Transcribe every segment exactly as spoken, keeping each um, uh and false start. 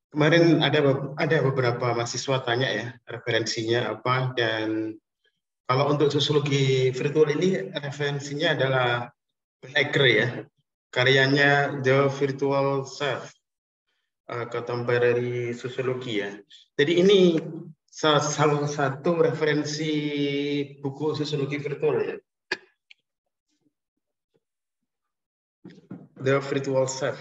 Kemarin ada ada beberapa mahasiswa tanya ya referensinya apa, dan kalau untuk sosiologi virtual ini referensinya adalah Becker ya, karyanya The Virtual Self, uh, Contemporary Sociology ya. Jadi ini salah, salah satu referensi buku sosiologi virtual ya, The Virtual Self.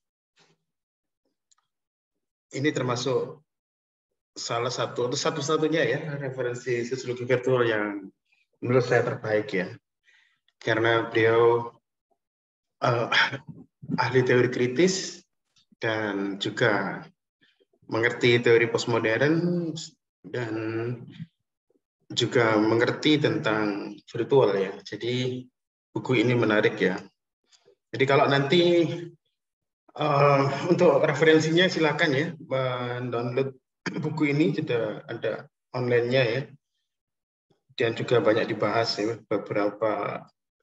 Ini termasuk salah satu atau satu-satunya ya referensi sosiologi virtual yang menurut saya terbaik ya, karena beliau uh, ahli teori kritis dan juga mengerti teori postmodern dan juga mengerti tentang virtual ya. Jadi buku ini menarik ya. Jadi kalau nanti uh, untuk referensinya silakan ya, download buku ini, sudah ada online-nya ya, dan juga banyak dibahas ya, beberapa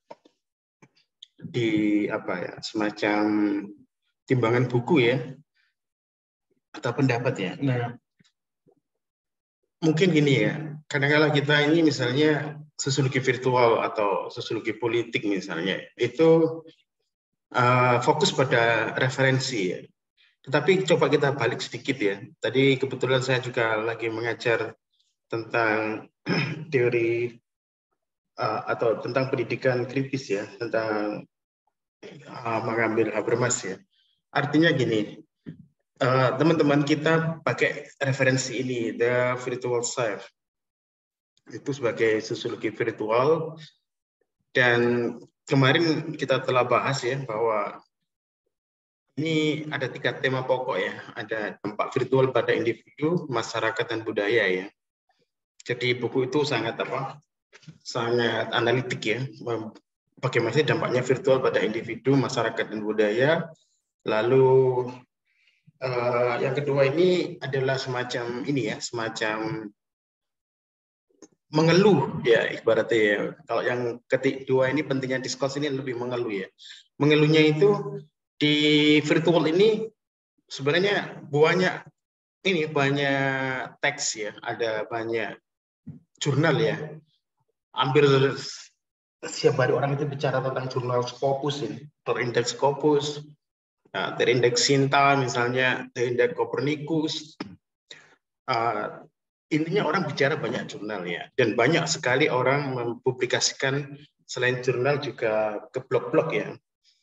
di apa ya, semacam timbangan buku ya atau pendapat ya. Nah, mungkin gini ya, kadang-kadang kita ini misalnya sosiologi virtual atau sosiologi politik misalnya, itu uh, fokus pada referensi ya. Tetapi coba kita balik sedikit ya. Tadi kebetulan saya juga lagi mengajar tentang teori uh, atau tentang pendidikan kritis ya, tentang uh, mengambil Habermas ya. Artinya gini, teman-teman uh, kita pakai referensi ini, The Virtual Self, itu sebagai sosiologi virtual, dan kemarin kita telah bahas ya bahwa ini ada tiga tema pokok ya, ada dampak virtual pada individu, masyarakat, dan budaya ya. Jadi buku itu sangat apa? Sangat analitik ya. Bagaimana sih dampaknya virtual pada individu, masyarakat, dan budaya. Lalu eh, yang kedua ini adalah semacam ini ya, semacam mengeluh ya ibaratnya ya. Kalau yang kedua ini pentingnya diskurs ini lebih mengeluh ya. Mengeluhnya itu di virtual ini sebenarnya banyak ini banyak teks ya, ada banyak jurnal ya. Hampir setiap hari orang itu bicara tentang jurnal Scopus ini, terindeks Scopus, nah, terindeks Sinta misalnya, terindeks Copernicus. Uh, intinya orang bicara banyak jurnal ya, dan banyak sekali orang mempublikasikan selain jurnal juga ke blog-blog ya.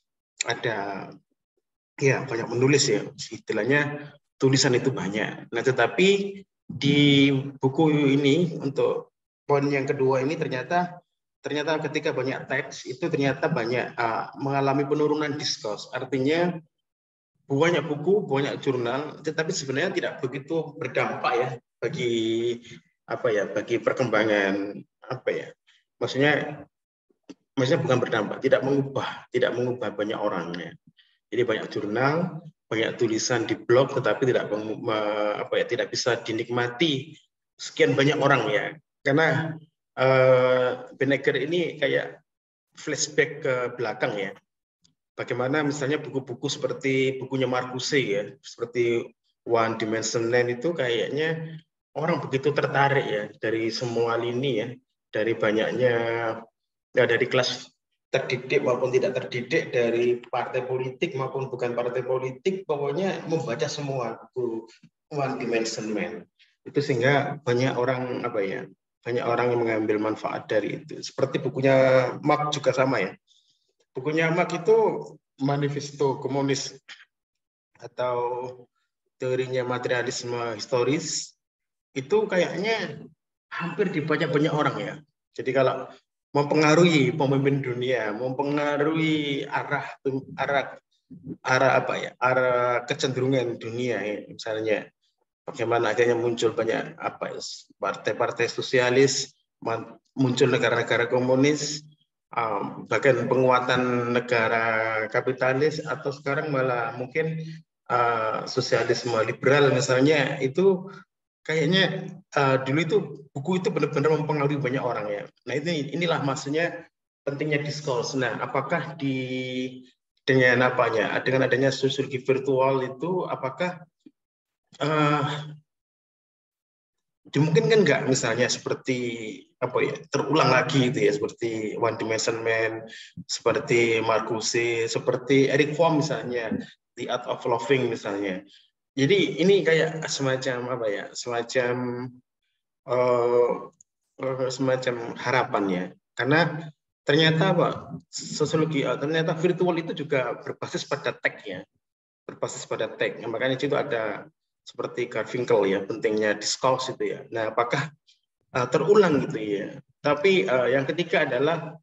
Ada ya banyak menulis ya, istilahnya tulisan itu banyak. Nah, tetapi di buku ini untuk poin yang kedua ini ternyata ternyata ketika banyak teks itu ternyata banyak uh, mengalami penurunan diskurs. Artinya banyak buku, banyak jurnal, tetapi sebenarnya tidak begitu berdampak ya bagi apa ya bagi perkembangan apa ya. Maksudnya maksudnya bukan berdampak, tidak mengubah, tidak mengubah banyak orangnya. Jadi banyak jurnal, banyak tulisan di blog, tetapi tidak apa ya, tidak bisa dinikmati sekian banyak orang ya. Karena uh, Becker ini kayak flashback ke belakang ya. Bagaimana misalnya buku-buku seperti bukunya Marcuse ya, seperti One Dimension Land itu kayaknya orang begitu tertarik ya dari semua lini ya, dari banyaknya ya, dari kelas terdidik maupun tidak terdidik, dari partai politik maupun bukan partai politik, pokoknya membaca semua buku One Dimension Man. Itu sehingga banyak orang apa ya, banyak orang yang mengambil manfaat dari itu. Seperti bukunya Marx juga sama ya. Bukunya Marx itu Manifesto Komunis atau teorinya materialisme historis, itu kayaknya hampir dibaca banyak orang ya. Jadi kalau mempengaruhi pemimpin dunia, mempengaruhi arah arah arah apa ya, arah kecenderungan dunia ya. Misalnya bagaimana akhirnya muncul banyak apa ya, partai-partai sosialis, muncul negara-negara komunis, um, bahkan penguatan negara kapitalis, atau sekarang malah mungkin uh, sosialisme liberal misalnya, itu kayaknya uh, dulu itu buku itu benar-benar mempengaruhi banyak orang ya. Nah ini inilah maksudnya pentingnya diskurs. Nah apakah di dengan apanya dengan adanya sosiologi virtual itu apakah uh, dimungkinkan nggak misalnya seperti apa ya terulang lagi itu ya seperti One Dimension Man, seperti Marcuse, seperti Eric Fromm misalnya The Art of Loving misalnya. Jadi ini kayak semacam apa ya semacam uh, uh, semacam harapan ya karena ternyata apa sosiologi uh, ternyata virtual itu juga berbasis pada tag ya berbasis pada tag. Makanya itu ada seperti Garfinkel ya, pentingnya discourse itu ya. Nah, apakah uh, terulang gitu ya? Tapi uh, yang ketiga adalah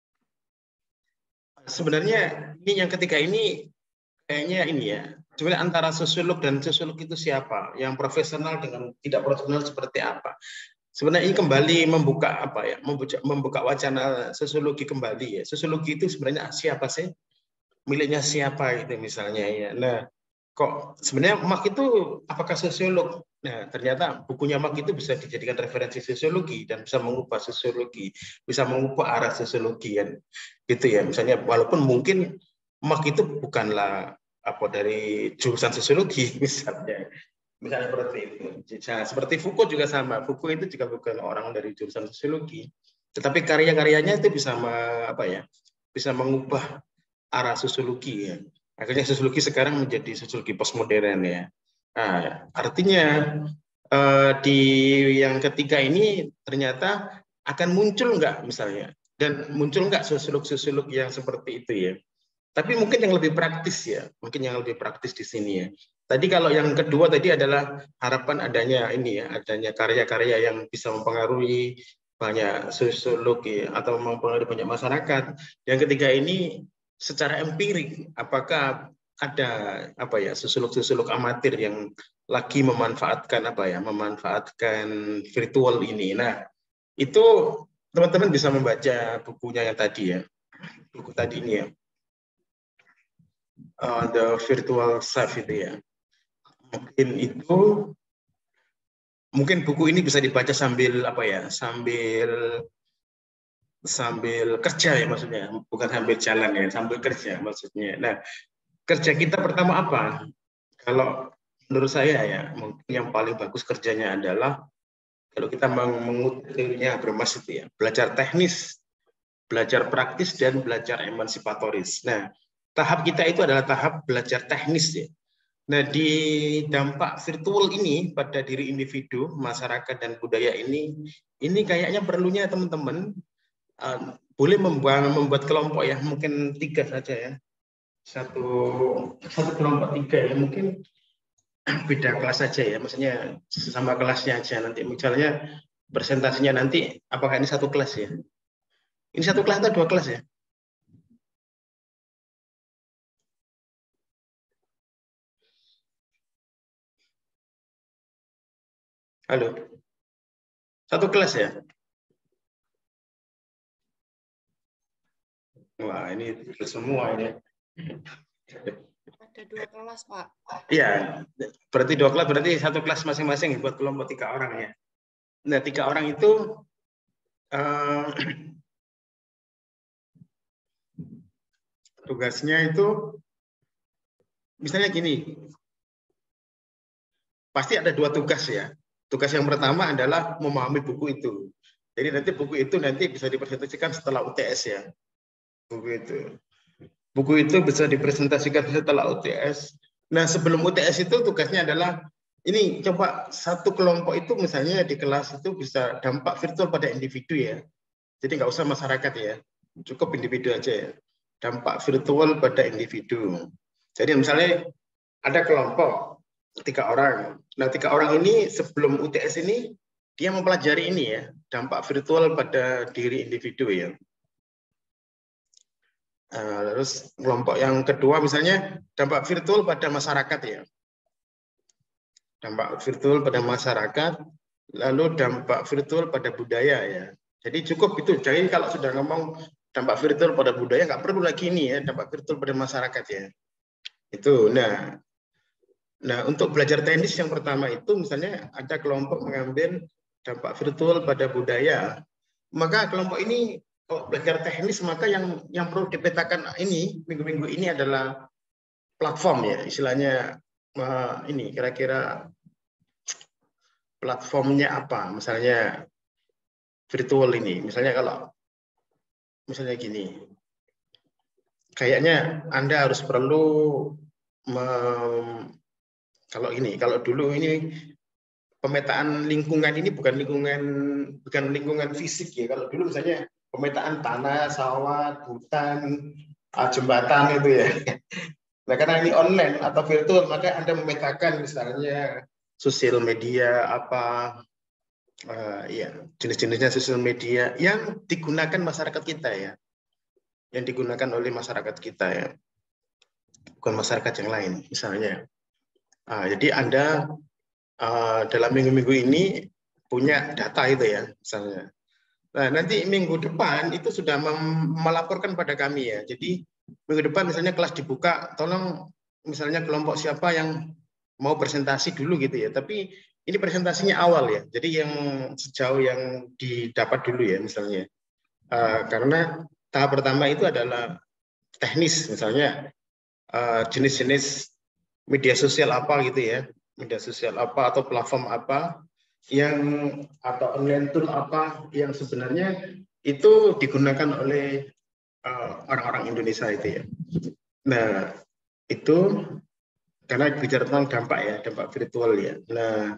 sebenarnya ini yang ketiga ini kayaknya ini ya. Sebenarnya antara sosiolog dan sosiolog itu siapa? Yang profesional dengan tidak profesional seperti apa? Sebenarnya ini kembali membuka apa ya? Membuka, membuka wacana sosiologi kembali ya. Sosiologi itu sebenarnya siapa sih? Miliknya siapa itu misalnya ya. Nah, kok sebenarnya Mark itu apakah sosiolog? Nah, ternyata bukunya Mark itu bisa dijadikan referensi sosiologi dan bisa mengubah sosiologi, bisa mengubah arah sosiologi kan. Gitu ya. Misalnya walaupun mungkin Mark itu bukanlah apa dari jurusan sosiologi misalnya. Misalnya seperti itu. Nah, seperti Foucault juga sama. Foucault itu juga bukan orang dari jurusan sosiologi, tetapi karya-karyanya itu bisa apa ya? Bisa mengubah arah sosiologi ya. Akhirnya sosiologi sekarang menjadi sosiologi postmodern ya. Nah, artinya eh, di yang ketiga ini ternyata akan muncul nggak misalnya dan muncul nggak sosiolog-sosiolog yang seperti itu ya. Tapi mungkin yang lebih praktis ya, mungkin yang lebih praktis di sini ya. Tadi kalau yang kedua tadi adalah harapan adanya ini ya, adanya karya-karya yang bisa mempengaruhi banyak sosiologi atau mempengaruhi banyak masyarakat. Yang ketiga ini secara empirik, apakah ada apa ya sosiolog-sosiolog amatir yang lagi memanfaatkan apa ya, memanfaatkan virtual ini. Nah, itu teman-teman bisa membaca bukunya yang tadi ya, buku tadi ini ya. Uh, the virtual self itu ya. Mungkin itu mungkin buku ini bisa dibaca sambil apa ya? Sambil sambil kerja ya maksudnya, bukan sambil jalan ya, sambil kerja maksudnya. Nah, kerja kita pertama apa? Kalau menurut saya ya, mungkin yang paling bagus kerjanya adalah kalau kita mengutip teorinya Habermas itu ya, belajar teknis, belajar praktis dan belajar emansipatoris. Nah, tahap kita itu adalah tahap belajar teknis ya. Nah, di dampak virtual ini pada diri individu, masyarakat, dan budaya ini, ini kayaknya perlunya teman-teman uh, boleh membuat, membuat kelompok ya, mungkin tiga saja ya. Satu, satu kelompok tiga ya, mungkin beda kelas saja ya, maksudnya sama kelasnya aja. Nanti misalnya presentasinya nanti, apakah ini satu kelas ya? Ini satu kelas atau dua kelas ya? Halo, satu kelas ya? Wah, ini semua ini. Ada dua kelas, Pak. Iya, berarti dua kelas, berarti satu kelas masing-masing buat kelompok tiga orang ya. Nah, tiga orang itu uh, tugasnya itu misalnya gini, pasti ada dua tugas ya. Tugas yang pertama adalah memahami buku itu. Jadi nanti buku itu nanti bisa dipresentasikan setelah U T S ya. Buku itu. Buku itu bisa dipresentasikan setelah U T S. Nah, sebelum U T S itu tugasnya adalah ini coba satu kelompok itu misalnya di kelas itu bisa dampak virtual pada individu ya. Jadi nggak usah masyarakat ya, cukup individu aja ya. Dampak virtual pada individu. Jadi misalnya ada kelompok tiga orang. Nah, tiga orang ini sebelum U T S ini dia mempelajari ini ya, dampak virtual pada diri individu ya. Nah, terus kelompok yang kedua misalnya dampak virtual pada masyarakat ya. Dampak virtual pada masyarakat, lalu dampak virtual pada budaya ya. Jadi cukup itu. Jadi kalau sudah ngomong dampak virtual pada budaya nggak perlu lagi ini ya, dampak virtual pada masyarakat ya. Itu. Nah, nah untuk belajar teknis yang pertama itu misalnya ada kelompok mengambil dampak virtual pada budaya. Maka kelompok ini kalau belajar teknis maka yang yang perlu dipetakan ini minggu-minggu ini adalah platform ya, istilahnya uh, ini kira-kira platformnya apa, misalnya virtual ini, misalnya kalau misalnya gini, kayaknya Anda harus perlu mem, kalau ini, kalau dulu ini pemetaan lingkungan ini bukan lingkungan bukan lingkungan fisik ya. Kalau dulu misalnya pemetaan tanah, sawah, hutan, jembatan itu ya. Nah, karena ini online atau virtual, maka Anda memetakan misalnya sosial media apa, uh, ya jenis-jenisnya sosial media yang digunakan masyarakat kita ya, yang digunakan oleh masyarakat kita ya, bukan masyarakat yang lain misalnya. Uh, jadi Anda uh, dalam minggu-minggu ini punya data itu ya, misalnya. Nah, nanti minggu depan itu sudah melaporkan pada kami ya. Jadi minggu depan misalnya kelas dibuka, tolong misalnya kelompok siapa yang mau presentasi dulu gitu ya. Tapi ini presentasinya awal ya. Jadi yang sejauh yang didapat dulu ya misalnya. Uh, karena tahap pertama itu adalah teknis misalnya uh, jenis-jenis media sosial apa gitu ya. Media sosial apa atau platform apa yang atau online tool apa yang sebenarnya itu digunakan oleh orang-orang uh, Indonesia itu ya. Nah, itu karena bicara tentang dampak ya, dampak virtual ya. Nah,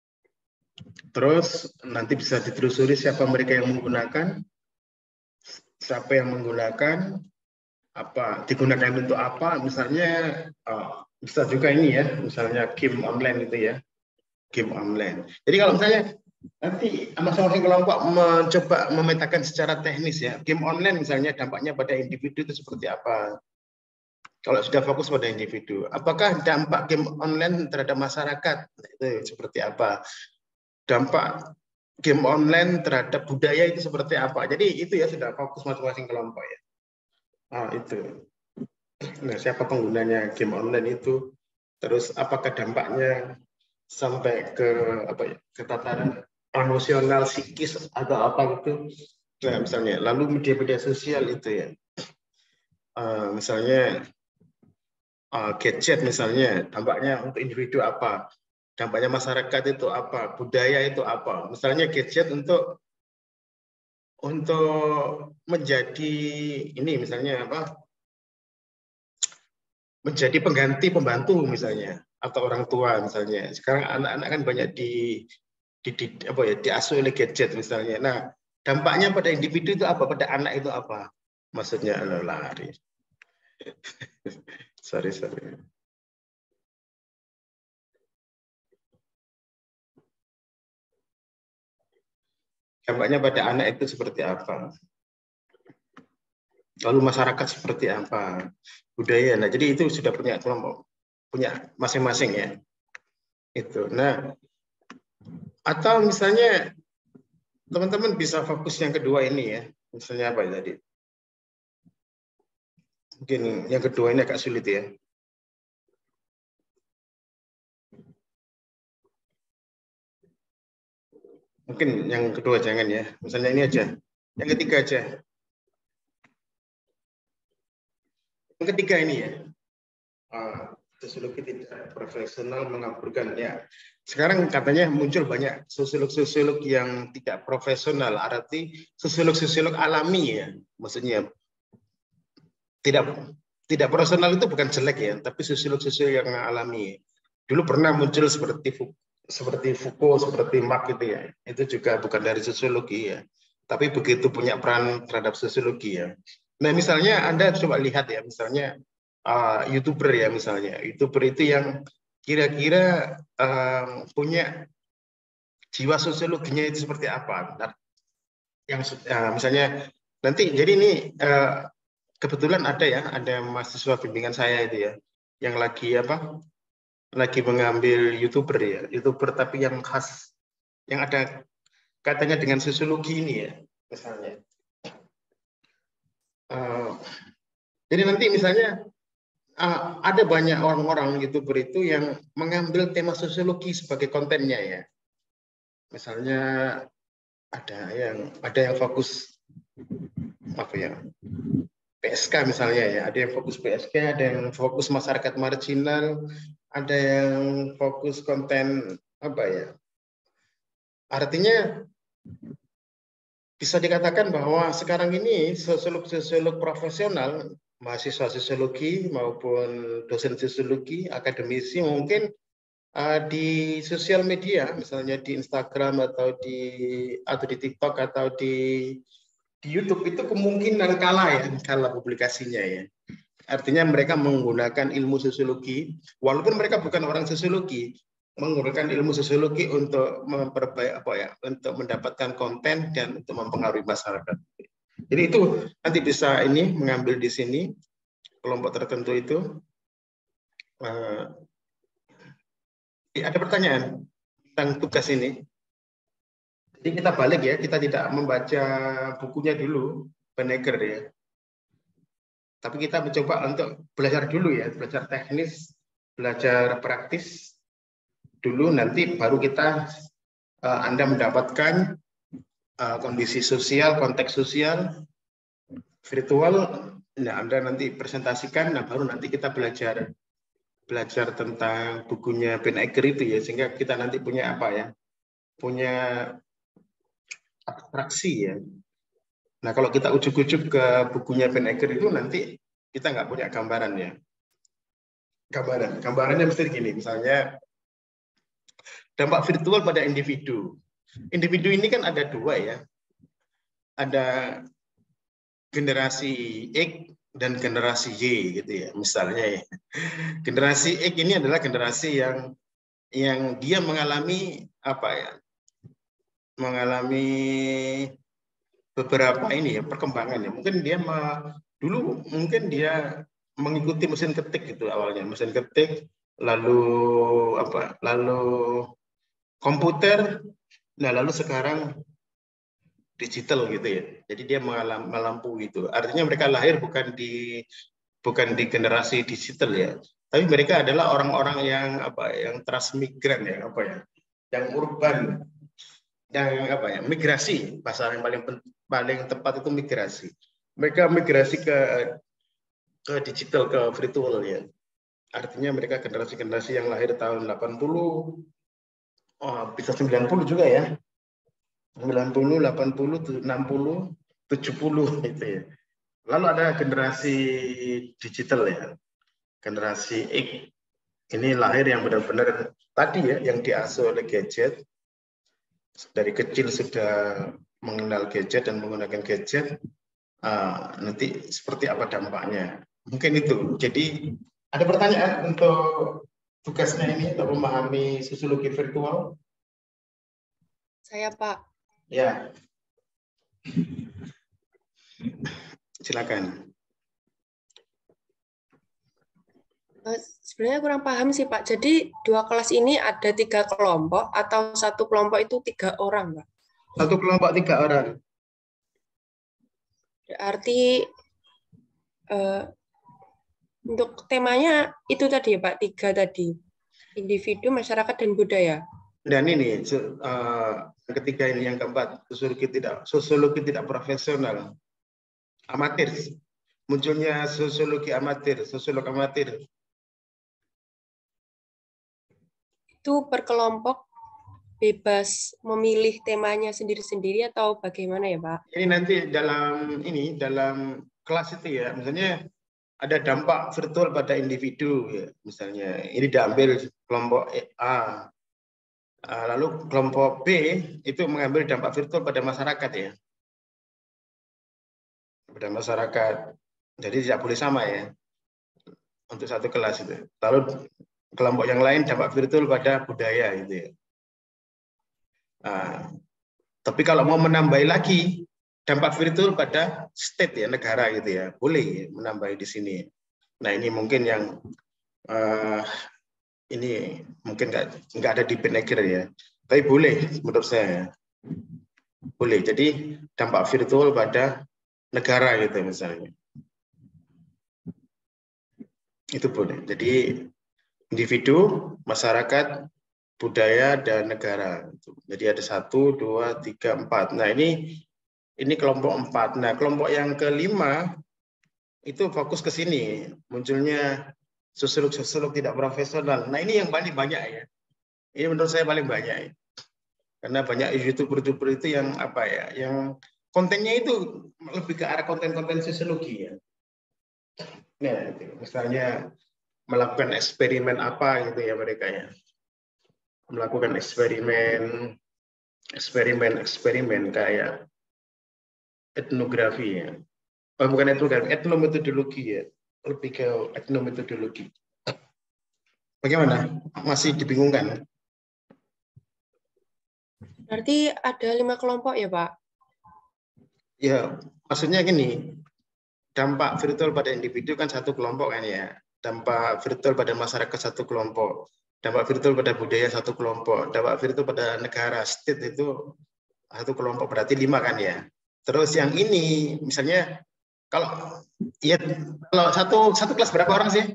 terus nanti bisa ditelusuri siapa mereka yang menggunakan, siapa yang menggunakan, apa digunakan untuk apa, misalnya uh, bisa juga ini ya, misalnya game online itu ya. Game online. Jadi kalau misalnya nanti masing-masing kelompok mencoba memetakan secara teknis ya, game online misalnya dampaknya pada individu itu seperti apa. Kalau sudah fokus pada individu, apakah dampak game online terhadap masyarakat itu seperti apa? Dampak game online terhadap budaya itu seperti apa? Jadi itu ya sudah fokus masing-masing kelompok ya. Ah, itu. Nah, siapa penggunanya game online itu? Terus apakah dampaknya sampai ke apa ya, ke tataran emosional, psikis atau apa gitu. Nah, misalnya lalu media-media sosial itu ya, uh, misalnya uh, gadget misalnya dampaknya untuk individu apa, dampaknya masyarakat itu apa, budaya itu apa. Misalnya gadget untuk untuk menjadi ini misalnya apa, menjadi pengganti pembantu misalnya atau orang tua misalnya. Sekarang anak-anak kan banyak di di, di apa ya diasuh oleh gadget misalnya. Nah, dampaknya pada individu itu apa, pada anak itu apa? Maksudnya lari. sorry sorry. Dampaknya pada anak itu seperti apa? Lalu masyarakat seperti apa? Budaya. Nah, jadi itu sudah punya kelompok, punya masing-masing ya. Itu. Nah, atau misalnya teman-teman bisa fokus yang kedua ini ya. Misalnya apa ya tadi? Mungkin yang kedua ini agak sulit ya. Mungkin yang kedua jangan ya. Misalnya ini aja. Yang ketiga aja. Yang ketiga ini ya. Uh, sosiologi tidak profesional mengaburkan ya. Sekarang katanya muncul banyak sosiolog-sosiolog yang tidak profesional. Arti sosiolog-sosiolog alami ya. Maksudnya tidak tidak profesional itu bukan jelek ya, tapi sosiolog-sosiolog yang alami. Dulu pernah muncul seperti seperti Foucault, seperti Marx gitu ya. Itu juga bukan dari sosiologi ya. Tapi begitu punya peran terhadap sosiologi ya. Nah, misalnya Anda coba lihat ya, misalnya uh, YouTuber ya misalnya. YouTuber itu yang kira-kira uh, punya jiwa sosiologinya itu seperti apa. Nah, yang uh, misalnya nanti jadi ini uh, kebetulan ada ya, ada mahasiswa bimbingan saya itu ya, yang lagi apa? Lagi mengambil YouTuber ya, YouTuber tapi yang khas, yang ada katanya dengan sosiologi ini ya, misalnya. Uh, jadi nanti misalnya uh, ada banyak orang-orang YouTuber itu yang mengambil tema sosiologi sebagai kontennya ya. Misalnya ada yang ada yang fokus apa ya? P S K misalnya ya, ada yang fokus P S K, ada yang fokus masyarakat marginal, ada yang fokus konten apa ya? Artinya bisa dikatakan bahwa sekarang ini sosiolog-sosiolog profesional, mahasiswa sosiologi maupun dosen sosiologi, akademisi mungkin uh, di sosial media, misalnya di Instagram atau di atau di TikTok atau di di YouTube itu kemungkinan kalah ya, kalah publikasinya ya. Artinya mereka menggunakan ilmu sosiologi, walaupun mereka bukan orang sosiologi, menggunakan ilmu sosiologi untuk memperbaik apa ya, untuk mendapatkan konten dan untuk mempengaruhi masyarakat. Jadi itu nanti bisa ini mengambil di sini kelompok tertentu itu. Uh, ada pertanyaan tentang tugas ini? Jadi kita balik ya, kita tidak membaca bukunya dulu, Penneker ya. Tapi kita mencoba untuk belajar dulu ya, belajar teknis, belajar praktis dulu, nanti baru kita uh, Anda mendapatkan uh, kondisi sosial, konteks sosial, virtual, nah Anda nanti presentasikan, nah baru nanti kita belajar belajar tentang bukunya Penneker itu ya, sehingga kita nanti punya apa ya, punya abstraksi ya. Nah kalau kita ujuk-ujuk ke bukunya Penneker itu nanti kita nggak punya gambaran ya. Gambaran, gambarannya mesti gini, misalnya dampak virtual pada individu. Individu ini kan ada dua ya, ada generasi X dan generasi Y gitu ya, misalnya ya. Generasi X ini adalah generasi yang yang dia mengalami apa ya, mengalami beberapa ini ya perkembangan ya. Mungkin dia ma, dulu mungkin dia mengikuti mesin ketik gitu awalnya, mesin ketik, lalu apa, lalu komputer, nah lalu sekarang digital gitu ya. Jadi dia mengalami melampu gitu. Artinya mereka lahir bukan di bukan di generasi digital ya, tapi mereka adalah orang-orang yang apa, yang transmigran ya, apa ya, yang urban, yang apa ya, migrasi, bahasa yang paling paling tepat itu migrasi. Mereka migrasi ke ke digital, ke virtual ya. Artinya mereka generasi-generasi yang lahir tahun delapan puluh, oh, bisa sembilan puluh juga ya. sembilan puluh, delapan puluh, enam puluh, tujuh puluh gitu ya. Lalu ada generasi digital ya. Generasi X ini lahir yang benar-benar tadi ya, yang diasuh oleh gadget. Dari kecil sudah mengenal gadget dan menggunakan gadget, uh, nanti seperti apa dampaknya. Mungkin itu. Jadi ada pertanyaan untuk tugasnya ini, untuk memahami sosiologi virtual? Saya, Pak. Ya. Silakan. Sebenarnya kurang paham sih, Pak. Jadi dua kelas ini ada tiga kelompok atau satu kelompok itu tiga orang, Pak? Satu kelompok tiga orang. Berarti uh, untuk temanya itu tadi ya, Pak, tiga tadi. Individu, masyarakat, dan budaya. Dan ini uh, yang ketiga ini, yang keempat, sosiologi tidak sosiologi tidak profesional, amatir. Munculnya sosiologi amatir, sosiolog amatir. Itu per kelompok bebas memilih temanya sendiri-sendiri atau bagaimana ya, Pak? Ini nanti dalam ini dalam kelas itu ya, misalnya ada dampak virtual pada individu ya, misalnya ini diambil kelompok A, lalu kelompok B itu mengambil dampak virtual pada masyarakat ya, pada masyarakat. Jadi tidak boleh sama ya untuk satu kelas itu. Lalu kelompok yang lain dampak virtual pada budaya gitu ya. Nah, tapi kalau mau menambah lagi dampak virtual pada state ya, negara gitu ya, boleh menambah di sini. Nah ini mungkin yang uh, ini mungkin nggak nggak ada di Penneker ya, tapi boleh menurut saya, boleh. Jadi dampak virtual pada negara gitu misalnya, itu boleh. Jadi individu, masyarakat, budaya, dan negara. Jadi ada satu, dua, tiga, empat. Nah ini ini kelompok empat. Nah kelompok yang kelima itu fokus ke sini, munculnya sosiolog-sosiolog tidak profesional. Nah ini yang paling banyak ya. Ini menurut saya paling banyak ya. Karena banyak youtuber-youtuber itu yang apa ya, yang kontennya itu lebih ke arah konten-konten sosiologi ya. Nah, itu. Misalnya melakukan eksperimen apa gitu ya mereka ya. Melakukan eksperimen, eksperimen, eksperimen kayak etnografi ya. Oh, bukan etnografi, etnometodologi ya. Lebih ke etnometodologi. Bagaimana? Masih dibingungkan? Berarti ada lima kelompok ya, Pak? Ya, maksudnya gini, dampak virtual pada individu kan satu kelompok kan ya. Dampak virtual pada masyarakat satu kelompok. Dampak virtual pada budaya satu kelompok. Dampak virtual pada negara, state itu satu kelompok, berarti lima kan ya. Terus yang ini, misalnya, kalau ya kalau satu satu kelas berapa orang sih?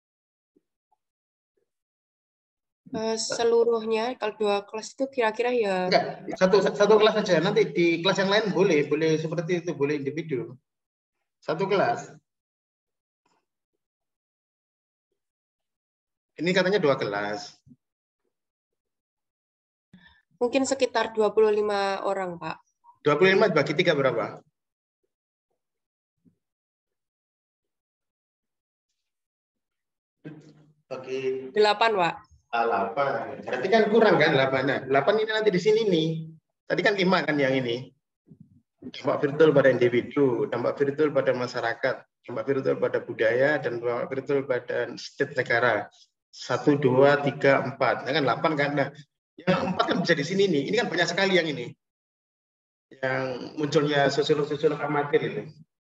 Seluruhnya, kalau dua kelas itu kira-kira ya. Enggak, satu satu kelas saja. Nanti di kelas yang lain boleh, boleh seperti itu, boleh individu. Satu kelas. Ini katanya dua kelas. Mungkin sekitar dua puluh lima orang, Pak. dua puluh lima bagi tiga berapa? Bagi delapan, Pak. delapan. Berarti kan kurang kan delapan. Nah, delapan ini nanti di sini nih. Tadi kan lima kan yang ini. Dampak virtual pada individu, dampak virtual pada masyarakat, dampak virtual pada budaya, dan dampak virtual pada state negara. Satu, dua, tiga, empat. Nah, kan delapan kan. Nah, yang empat kan bisa di sini nih. Ini kan banyak sekali yang ini. Yang munculnya sosiolog-sosiolog amatir itu.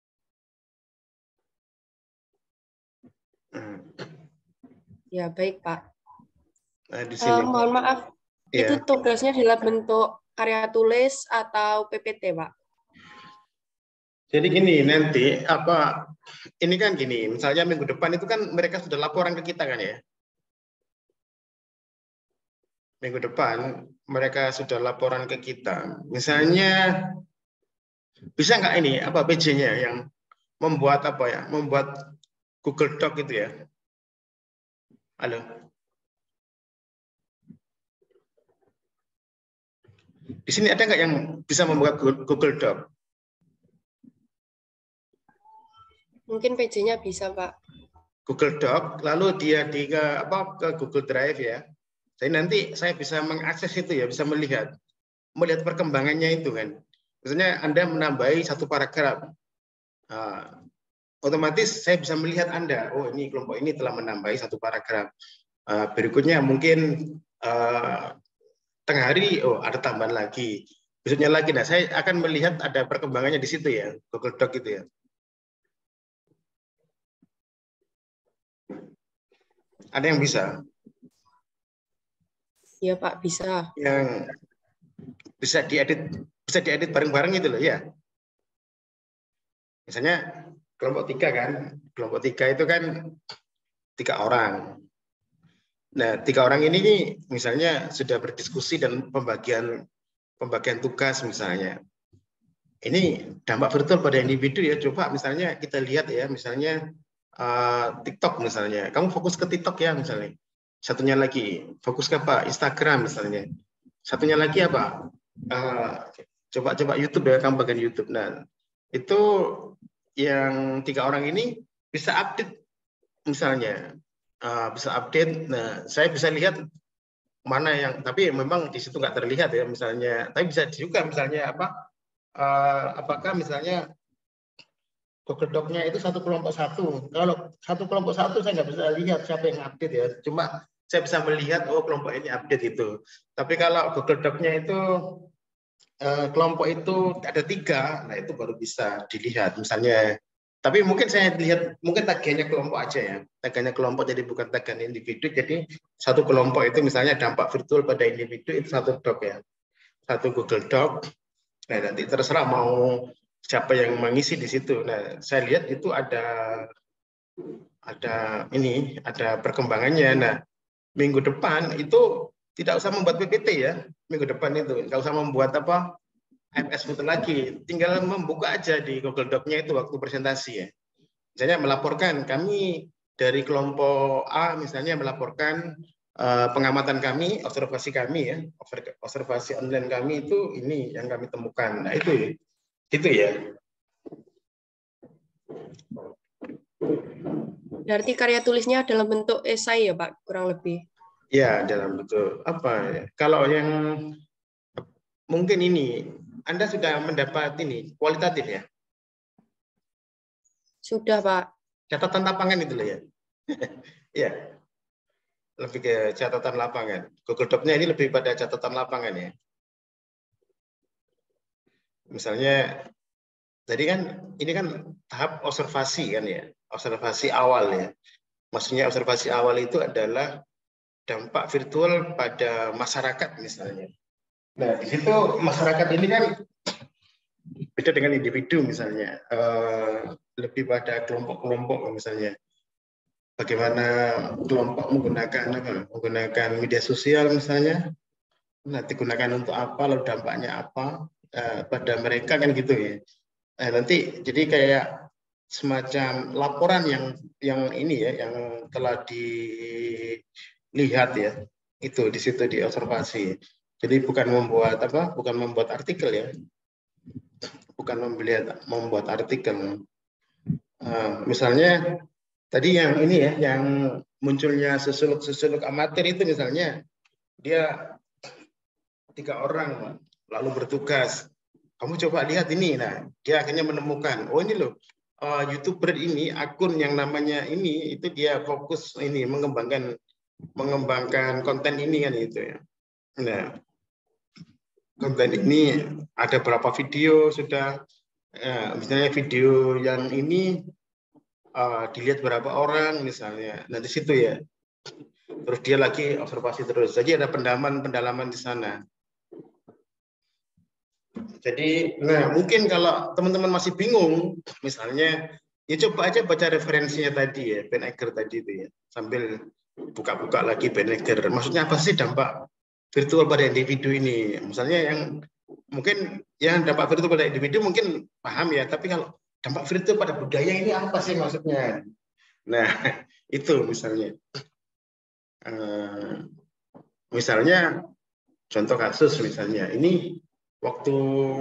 Ya, baik, Pak. Nah, di sini. Uh, mohon maaf, ya. Itu tugasnya dalam bentuk karya tulis atau P P T, Pak? Jadi gini, nanti apa ini kan gini, misalnya minggu depan itu kan mereka sudah laporan ke kita kan ya. Minggu depan mereka sudah laporan ke kita. Misalnya bisa nggak ini apa P J-nya yang membuat apa ya, membuat Google Doc itu ya. Halo. Di sini ada nggak yang bisa membuat Google Doc? Mungkin P J-nya bisa, Pak. Google Doc, lalu dia di ke apa ke Google Drive ya. Jadi nanti saya bisa mengakses itu ya, bisa melihat melihat perkembangannya itu kan. Misalnya Anda menambahi satu paragraf, uh, otomatis saya bisa melihat Anda. Oh, ini kelompok ini telah menambahi satu paragraf. Uh, berikutnya mungkin uh, tengah hari, oh ada tambahan lagi. Besoknya lagi. Nah, saya akan melihat ada perkembangannya di situ ya, Google Doc itu ya. Ada yang bisa? Iya, Pak, bisa. Yang bisa diedit, bisa diedit bareng-bareng itu loh ya. Misalnya kelompok tiga kan, kelompok tiga itu kan tiga orang. Nah, tiga orang ini misalnya sudah berdiskusi dan pembagian pembagian tugas misalnya. Ini dampak virtual pada individu ya. Coba misalnya kita lihat ya, misalnya uh, TikTok misalnya. Kamu fokus ke TikTok ya misalnya. Satunya lagi fokus ke apa? Instagram misalnya. Satunya lagi apa? Coba-coba uh, YouTube ya, kamu bagian YouTube. Nah, itu yang tiga orang ini bisa update misalnya. Uh, bisa update. Nah, saya bisa lihat mana yang, tapi memang di situ nggak terlihat ya misalnya. Tapi bisa juga misalnya apa? Uh, apakah misalnya Google Doc-nya itu satu kelompok satu. Kalau satu kelompok satu saya nggak bisa lihat siapa yang update ya. Cuma saya bisa melihat oh kelompok ini update itu. Tapi kalau Google Doc-nya itu eh, kelompok itu ada tiga, nah itu baru bisa dilihat. Misalnya, tapi mungkin saya lihat mungkin tagihannya kelompok aja ya. Tagihannya kelompok jadi bukan tagihan individu. Jadi satu kelompok itu misalnya dampak virtual pada individu itu satu doc ya, satu Google Doc. Nah nanti terserah mau siapa yang mengisi di situ. Nah, saya lihat itu ada ada ini, ada perkembangannya. Nah, minggu depan itu tidak usah membuat P P T ya. Minggu depan itu tidak usah membuat apa M S Foto lagi, tinggal membuka aja di Google Doc-nya itu waktu presentasi ya. Misalnya melaporkan kami dari kelompok A misalnya melaporkan uh, pengamatan kami, observasi kami ya, observasi online kami itu ini yang kami temukan. Nah itu ya, itu ya. Berarti karya tulisnya dalam bentuk esai ya Pak, kurang lebih? Ya, dalam bentuk apa ya? Kalau yang mungkin ini, Anda sudah mendapat ini, kualitatif ya? Sudah Pak. Catatan lapangan itu loh ya? Ya, lebih ke catatan lapangan. Google Doc-nya ini lebih pada catatan lapangan ya. Misalnya, tadi kan ini kan tahap observasi kan ya, observasi awal ya. Maksudnya observasi awal itu adalah dampak virtual pada masyarakat misalnya. Nah, di situ masyarakat ini kan beda dengan individu misalnya, uh, lebih pada kelompok-kelompok misalnya. Bagaimana kelompok menggunakan apa? Menggunakan media sosial misalnya, nanti gunakan untuk apa, lalu dampaknya apa uh, pada mereka kan gitu ya. Nah, nanti jadi kayak semacam laporan yang yang ini ya, yang telah dilihat ya, itu di situ diobservasi. Jadi bukan membuat apa, bukan membuat artikel ya, bukan membuat membuat artikel. Uh, misalnya tadi yang ini ya, yang munculnya sesuluk-sesuluk amatir itu misalnya dia tiga orang lalu bertugas. Kamu coba lihat ini, nah dia akhirnya menemukan, oh ini loh uh, YouTuber ini akun yang namanya ini itu dia fokus ini mengembangkan mengembangkan konten ini kan itu ya. Nah konten ini ada berapa video sudah, uh, misalnya video yang ini uh, dilihat berapa orang misalnya, nah di situ ya. Terus dia lagi observasi terus, jadi ada pendalaman-pendalaman di sana. Jadi, nah mungkin kalau teman-teman masih bingung, misalnya, ya coba aja baca referensinya tadi ya, Ben Eger tadi itu ya, sambil buka-buka lagi Ben Eger. Maksudnya apa sih dampak virtual pada individu ini? Misalnya yang mungkin yang dampak virtual pada individu mungkin paham ya, tapi kalau dampak virtual pada budaya ini apa sih maksudnya? Nah, itu misalnya. Uh, misalnya, contoh kasus misalnya, ini waktu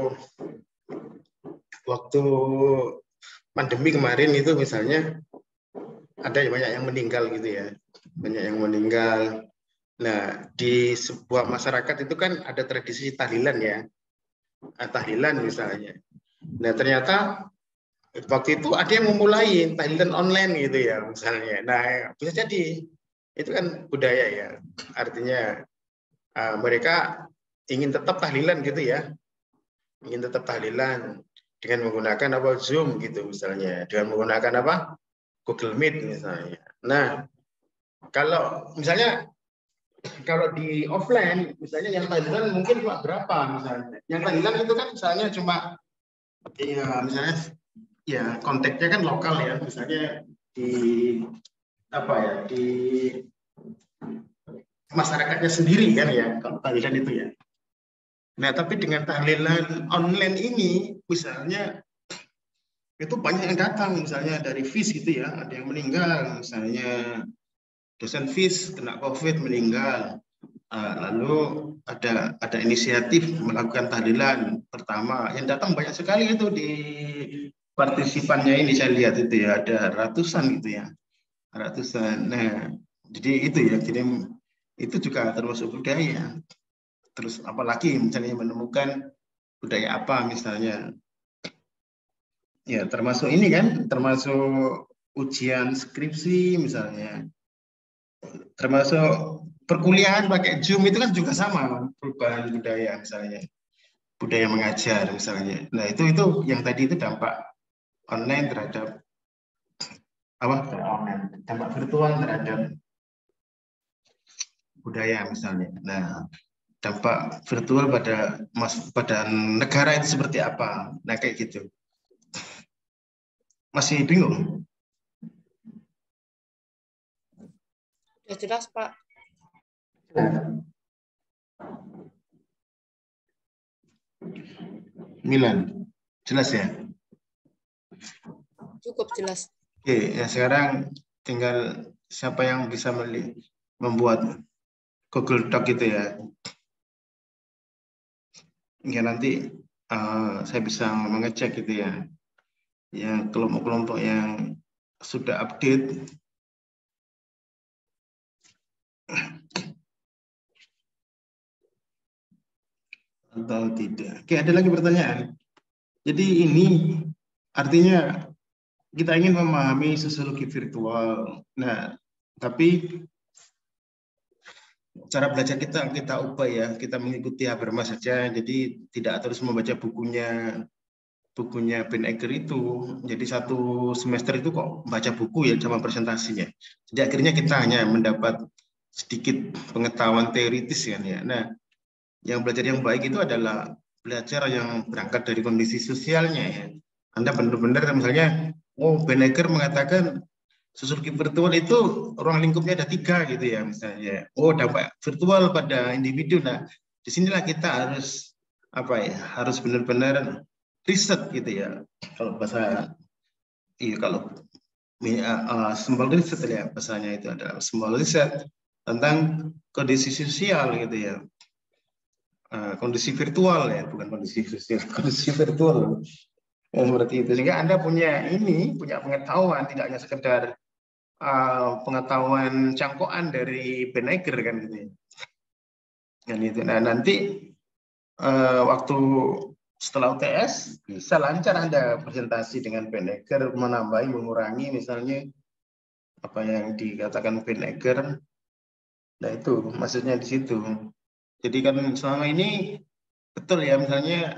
waktu pandemi kemarin itu misalnya ada banyak yang meninggal gitu ya, banyak yang meninggal. Nah di sebuah masyarakat itu kan ada tradisi tahlilan ya, tahlilan misalnya. Nah ternyata waktu itu ada yang memulai tahlilan online gitu ya misalnya. Nah bisa jadi itu kan budaya ya, artinya uh, mereka ingin tetap tahlilan gitu ya, ingin tetap tahlilan dengan menggunakan apa Zoom gitu misalnya, dengan menggunakan apa Google Meet misalnya. Nah, kalau misalnya kalau di offline misalnya yang tahlilan mungkin cuma berapa misalnya. Yang tahlilan itu kan misalnya cuma ya misalnya ya konteksnya kan lokal ya, misalnya di apa ya di masyarakatnya sendiri kan ya kalau tahlilan itu ya. Nah, tapi dengan tahlilan online ini misalnya itu banyak yang datang, misalnya dari F I S gitu ya, ada yang meninggal, misalnya dosen F I S kena COVID meninggal, uh, lalu ada ada inisiatif melakukan tahlilan pertama, yang datang banyak sekali itu di partisipannya ini saya lihat itu ya, ada ratusan gitu ya, ratusan. Nah, jadi itu ya, jadi itu juga termasuk budaya. Terus apalagi misalnya menemukan budaya apa misalnya. Ya, termasuk ini kan, termasuk ujian skripsi misalnya. Termasuk perkuliahan pakai Zoom itu kan juga sama, perubahan budaya misalnya. Budaya mengajar misalnya. Nah, itu itu yang tadi itu dampak online terhadap apa? Online, dampak virtual terhadap budaya misalnya. Nah, dampak virtual pada mas pada negara itu seperti apa? Nah, kayak gitu. Masih bingung? Sudah jelas, Pak. Milan, jelas ya? Cukup jelas. Oke, ya sekarang tinggal siapa yang bisa membuat Google Doc gitu ya. Ya nanti uh, saya bisa mengecek gitu ya. Ya kelompok-kelompok yang sudah update atau tidak. Oke, ada lagi pertanyaan. Jadi ini artinya kita ingin memahami sosiologi virtual. Nah, tapi cara belajar kita kita ubah ya, kita mengikuti Habermas saja. Jadi tidak terus membaca bukunya bukunya Ben Eger itu. Jadi satu semester itu kok baca buku ya sama presentasinya. Jadi akhirnya kita hanya mendapat sedikit pengetahuan teoritis kan ya. Nah, yang belajar yang baik itu adalah belajar yang berangkat dari kondisi sosialnya ya. Anda benar-benar misalnya, oh Ben Eger mengatakan sosiologi virtual itu ruang lingkupnya ada tiga gitu ya misalnya. Oh dampak virtual pada individu. Nah, disinilah kita harus apa ya, harus benar-benar riset gitu ya. Kalau bahasa, iya kalau uh, symbol riset ya bahasanya itu adalah symbol riset tentang kondisi sosial gitu ya. Uh, kondisi virtual ya, bukan kondisi sosial, kondisi virtual. Ya, seperti itu. Sehingga Anda punya ini, punya pengetahuan, tidak hanya sekedar uh, pengetahuan cangkokan dari Ben Eger kan gitu ya. Dan itu. Nah, nanti uh, waktu setelah U T S bisa lancar Anda presentasi dengan Ben Eger, menambahi, mengurangi misalnya apa yang dikatakan Ben Eger. Nah itu maksudnya di situ. Jadi kan selama ini betul ya misalnya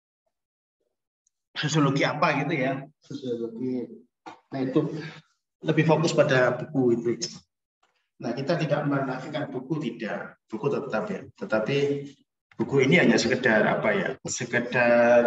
sosiologi apa gitu ya, sosiologi. Nah itu lebih fokus pada buku itu. Nah kita tidak menafikan buku, tidak, buku tetap ya. Tetapi buku ini hanya sekedar apa ya, sekedar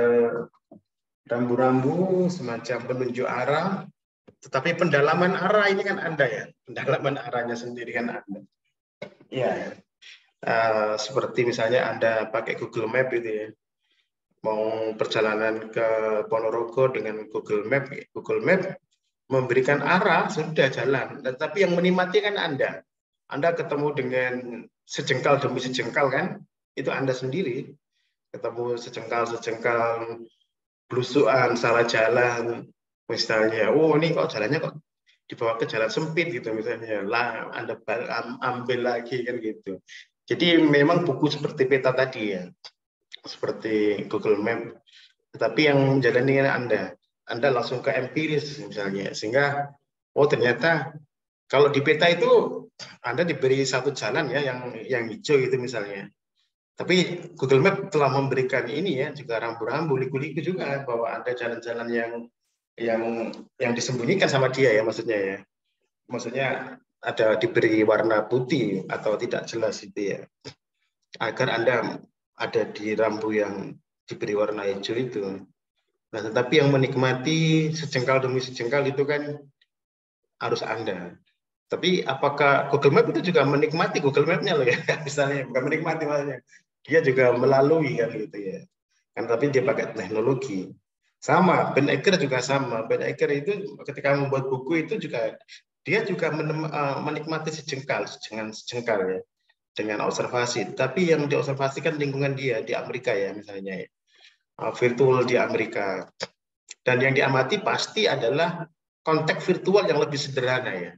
rambu-rambu, semacam penunjuk arah. Tetapi pendalaman arah ini kan Anda ya, pendalaman arahnya sendiri kan Anda. Ya, uh, seperti misalnya Anda pakai Google Map itu ya, mau perjalanan ke Ponorogo dengan Google Map, Google Map memberikan arah sudah jalan, tetapi yang menikmati kan Anda. Anda ketemu dengan sejengkal demi sejengkal kan, itu Anda sendiri ketemu sejengkal-sejengkal blusukan, salah jalan, misalnya, oh ini kok jalannya kok dibawa ke jalan sempit gitu misalnya, lah Anda ambil lagi kan gitu. Jadi memang buku seperti peta tadi ya, seperti Google Map, tetapi yang menjalani Anda, Anda langsung ke empiris misalnya, sehingga oh ternyata kalau di peta itu Anda diberi satu jalan ya yang yang hijau itu misalnya. Tapi Google Map telah memberikan ini ya juga rambu-rambu, liku-liku juga bahwa ada jalan-jalan yang yang yang disembunyikan sama dia ya maksudnya ya. Maksudnya ada diberi warna putih atau tidak jelas itu ya. Agar Anda ada di rambu yang diberi warna hijau itu. Nah, tetapi yang menikmati sejengkal demi sejengkal itu kan harus Anda. Tapi apakah Google Map itu juga menikmati Google Map-nya loh ya? Misalnya bukan menikmati maksudnya. Dia juga melalui kan gitu ya. Kan tapi dia pakai teknologi. Sama, Ben Eger juga sama. Ben Eger itu ketika membuat buku itu juga dia juga menikmati sejengkal, dengan sejengkal ya, dengan observasi. Tapi yang diobservasikan lingkungan dia di Amerika ya misalnya ya. Virtual di Amerika. Dan yang diamati pasti adalah konteks virtual yang lebih sederhana ya.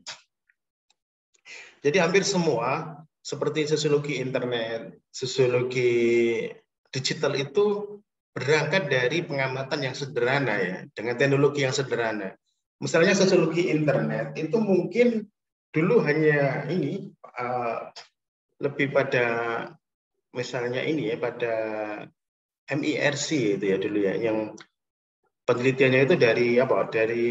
Jadi hampir semua seperti sosiologi internet, sosiologi digital itu berangkat dari pengamatan yang sederhana ya, dengan teknologi yang sederhana. Misalnya sosiologi internet itu mungkin dulu hanya ini uh, lebih pada misalnya ini ya pada M I R C itu ya dulu ya, yang penelitiannya itu dari apa? Dari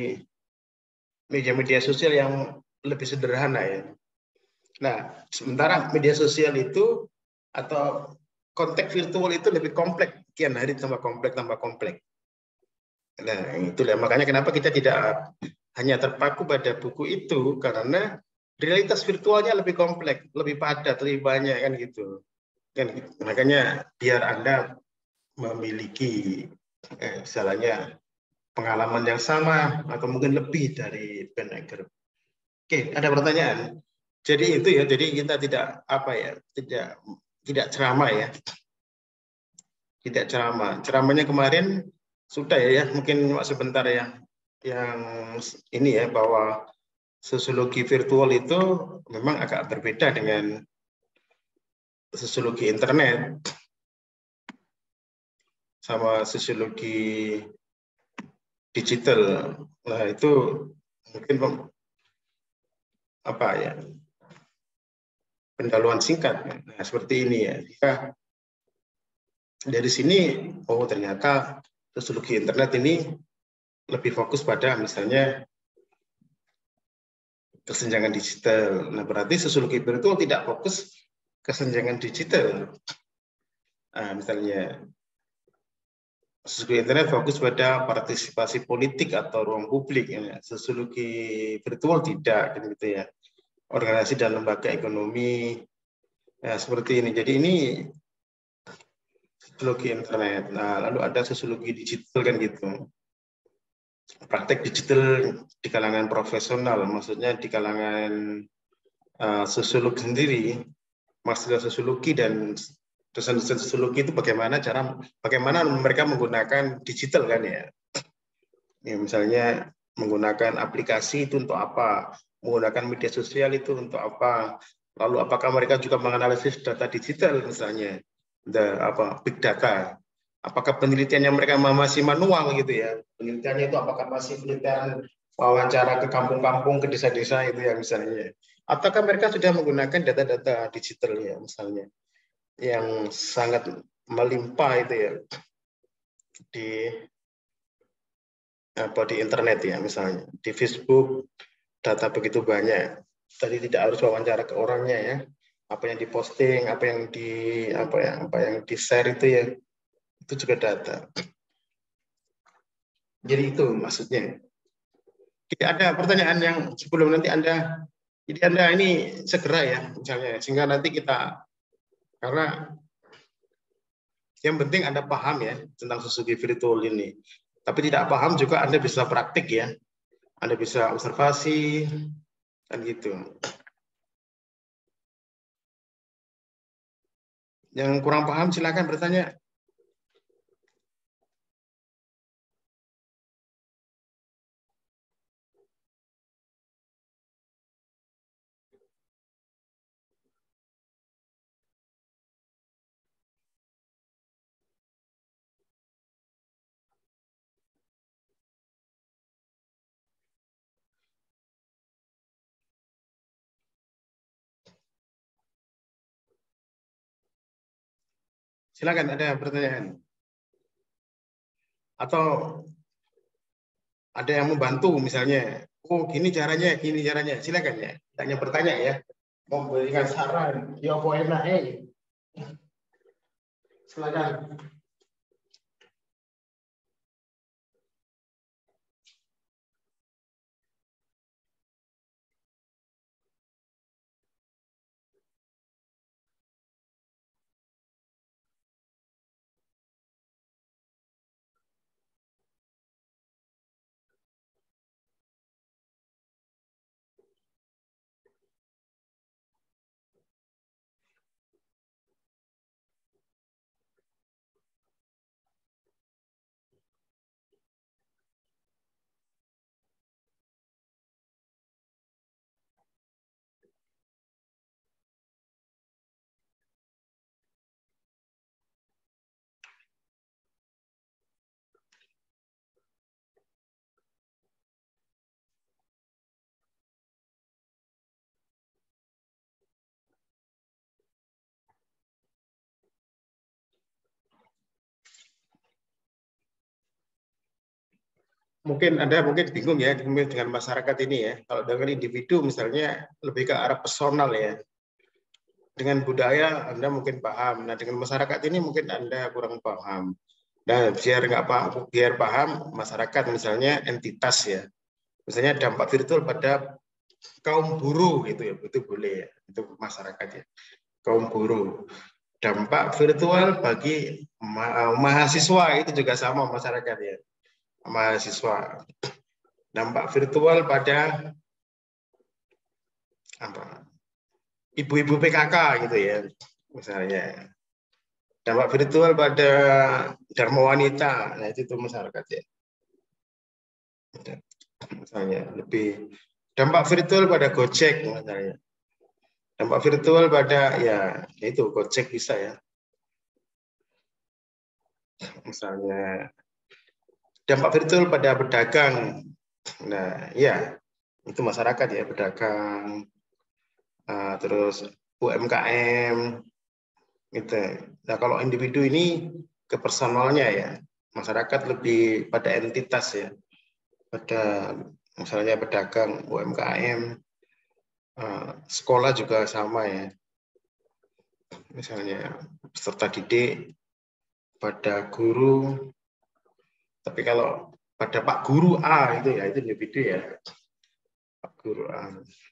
media-media sosial yang lebih sederhana ya. Nah, sementara media sosial itu atau konteks virtual itu lebih kompleks, kian hari tambah kompleks tambah kompleks. Nah, itulah makanya kenapa kita tidak hanya terpaku pada buku itu, karena realitas virtualnya lebih kompleks, lebih padat, lebih banyak kan gitu. Kan makanya biar Anda memiliki eh, misalnya pengalaman yang sama atau mungkin lebih dari Ben Eger. Oke, ada pertanyaan. Jadi itu ya, jadi kita tidak apa ya, tidak tidak ceramah ya, tidak ceramah. Ceramahnya kemarin sudah ya, ya mungkin sebentar ya, yang ini ya bahwa sosiologi virtual itu memang agak berbeda dengan sosiologi internet sama sosiologi digital. Nah itu mungkin apa ya, pendahuluan singkat. Nah seperti ini ya. Jika dari sini, oh ternyata sosiologi internet ini lebih fokus pada misalnya kesenjangan digital. Nah berarti sosiologi virtual tidak fokus kesenjangan digital. Nah, misalnya sosiologi internet fokus pada partisipasi politik atau ruang publik. Ya. Sosiologi virtual tidak, gitu ya. Organisasi dan lembaga ekonomi, ya, seperti ini. Jadi ini sosiologi internet. Nah, lalu ada sosiologi digital kan gitu. Praktek digital di kalangan profesional, maksudnya di kalangan uh, sosiologi sendiri, mahasiswa sosiologi dan dosen-dosen sosiologi itu bagaimana cara, bagaimana mereka menggunakan digital kan ya. Ya, misalnya menggunakan aplikasi itu untuk apa, menggunakan media sosial itu untuk apa, lalu apakah mereka juga menganalisis data digital misalnya, the, apa, big data, apakah penelitiannya mereka masih manual gitu ya, penelitiannya itu apakah masih penelitian wawancara ke kampung-kampung, ke desa-desa itu ya misalnya, ataukah mereka sudah menggunakan data-data digital ya misalnya, yang sangat melimpah itu ya, di apa di internet ya misalnya di Facebook data begitu banyak, tadi tidak harus wawancara ke orangnya ya, apa yang diposting, apa yang di apa ya apa yang di share itu ya itu juga data. Jadi itu maksudnya. Tidak ada pertanyaan yang sebelum nanti anda jadi anda ini segera ya misalnya, sehingga nanti kita, karena yang penting anda paham ya tentang sosiologi virtual ini, tapi tidak paham juga anda bisa praktik ya, anda bisa observasi kan gitu. Yang kurang paham silakan bertanya. Silakan, ada pertanyaan? Atau ada yang membantu misalnya, oh gini caranya, gini caranya, silakan ya. Tanya bertanya ya, mau memberikan saran, ya apa enak eh. Silakan. Mungkin Anda mungkin bingung ya dengan masyarakat ini ya. Kalau dengan individu misalnya lebih ke arah personal ya. Dengan budaya Anda mungkin paham. Nah dengan masyarakat ini mungkin Anda kurang paham. Nah biar nggak paham, biar paham masyarakat misalnya entitas ya. Misalnya dampak virtual pada kaum buruh gitu ya, itu boleh ya, itu masyarakat ya. Kaum buruh. Dampak virtual bagi ma mahasiswa itu juga sama masyarakat ya. Mahasiswa. Dampak virtual pada apa ibu-ibu P K K gitu ya, misalnya. Dampak virtual pada Dharma Wanita, nah itu tuh masyarakat ya. Misalnya lebih dampak virtual pada Gojek misalnya. Dampak virtual pada ya itu Gojek bisa ya. Misalnya dampak virtual pada pedagang. Nah, ya itu masyarakat ya, pedagang, uh, terus U M K M gitu. Nah, kalau individu ini ke personalnya ya, masyarakat lebih pada entitas ya, pada misalnya pedagang, U M K M, uh, sekolah juga sama ya, misalnya peserta didik, pada guru. Tapi kalau pada Pak Guru A itu ya, itu individu ya, Pak Guru A.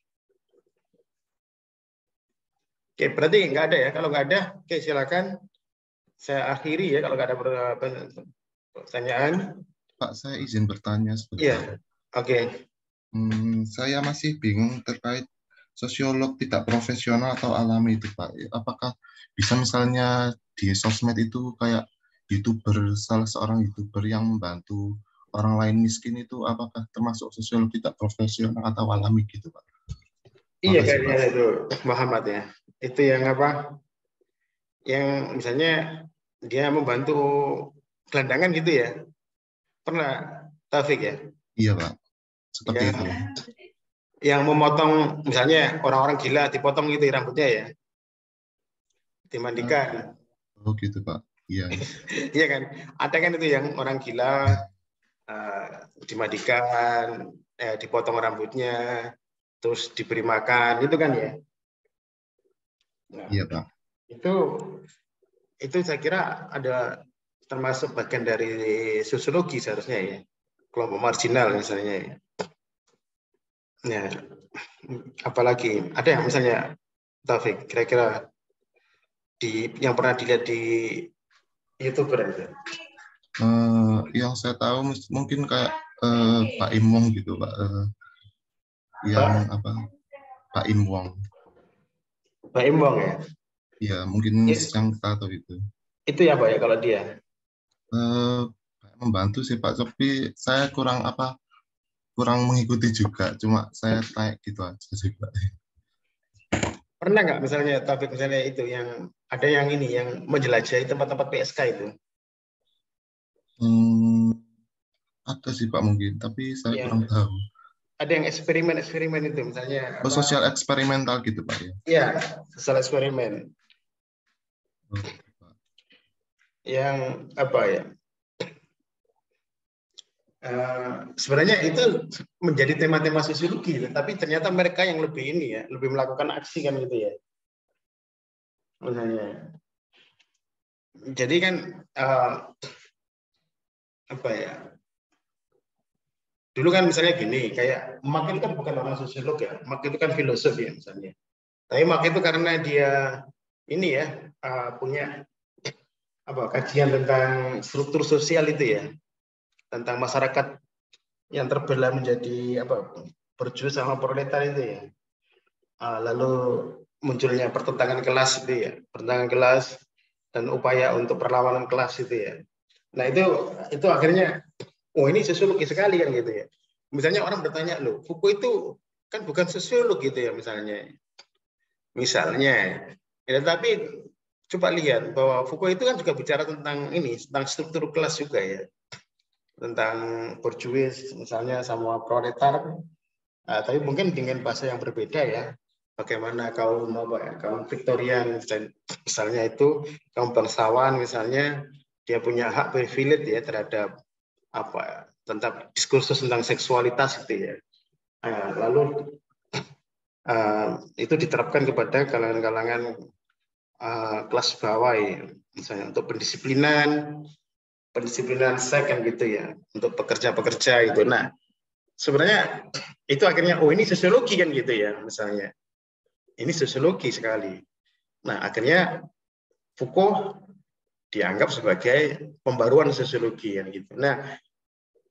Oke, berarti nggak ada ya. Kalau nggak ada, oke silakan. Saya akhiri ya kalau nggak ada pertanyaan. Pak, saya izin bertanya sebentar. Iya, oke. Hmm, saya masih bingung terkait sosiolog tidak profesional atau alami itu, Pak. Apakah bisa misalnya di sosmed itu kayak YouTuber, salah seorang YouTuber yang membantu orang lain miskin itu, apakah termasuk sosiolog tidak profesional atau alami gitu, Pak? Iya, kayaknya itu Muhammad ya. Itu yang apa? Yang misalnya dia membantu gelandangan gitu ya. Pernah Taufik ya? Iya, Pak. Seperti yang, itu. Yang memotong misalnya orang-orang gila dipotong gitu rambutnya ya. Dimandikan. Oh gitu, Pak. Iya. Iya kan? Ada kan itu yang orang gila uh, dimandikan, eh, dipotong rambutnya, terus diberi makan, itu kan ya? Nah, iya, Pak. Itu itu saya kira ada termasuk bagian dari sosiologi seharusnya ya, kelompok marginal misalnya ya. Ya, apalagi ada yang misalnya Taufik kira-kira di yang pernah dilihat di YouTuber itu? Uh, yang saya tahu mungkin kayak uh, Pak Imong gitu, Pak. Uh, yang Pak? apa? Pak Imong. Pak Imong ya? Iya, mungkin It, yang tahu itu. Itu ya Pak ya kalau dia? Uh, membantu sih Pak, tapi saya kurang apa? Kurang mengikuti juga. Cuma saya tanya gitu aja sih Pak. Pernah nggak misalnya Taufik misalnya itu yang ada yang ini yang menjelajahi tempat-tempat P S K itu? Hmm, ada sih Pak mungkin, tapi saya Ya. kurang tahu. Ada yang eksperimen-eksperimen itu misalnya. Oh, apa? Sosial eksperimental gitu Pak ya? Iya, sosial eksperimen. Oh, Pak. Yang apa ya? Uh, sebenarnya itu menjadi tema-tema sosiologi, tapi ternyata mereka yang lebih ini ya, lebih melakukan aksi kan gitu ya. Misalnya. Jadi kan uh, apa ya? Dulu kan misalnya gini, kayak Mark itu kan bukan orang sosiolog ya, Mark itu kan filosof ya misalnya. Tapi Mark itu karena dia ini ya uh, punya apa kajian tentang struktur sosial itu ya, tentang masyarakat yang terbelah menjadi apa berjuang sama proletar itu ya. Uh, lalu munculnya pertentangan kelas itu ya, pertentangan kelas dan upaya untuk perlawanan kelas itu ya. Nah itu itu akhirnya, oh ini sosiologi sekali kan gitu ya. Misalnya orang bertanya loh, Foucault itu kan bukan sosiolog gitu ya misalnya. Misalnya, ya, tapi coba lihat bahwa Foucault itu kan juga bicara tentang ini, tentang struktur kelas juga ya, tentang borjuis misalnya sama proletar. Nah, tapi mungkin dengan bahasa yang berbeda ya. Bagaimana kaum apa ya, kaum Victorian misalnya itu kaum bangsawan misalnya dia punya hak privilege ya terhadap apa tentang diskursus tentang seksualitas itu ya. Nah, lalu uh, itu diterapkan kepada kalangan-kalangan uh, kelas bawah ya, misalnya untuk pendisiplinan, pendisiplinan seks kan gitu ya, untuk pekerja-pekerja itu. Nah, sebenarnya itu akhirnya oh ini sosiologi kan gitu ya, misalnya. Ini sosiologi sekali. Nah, akhirnya Foucault dianggap sebagai pembaruan sosiologi kan gitu. Nah,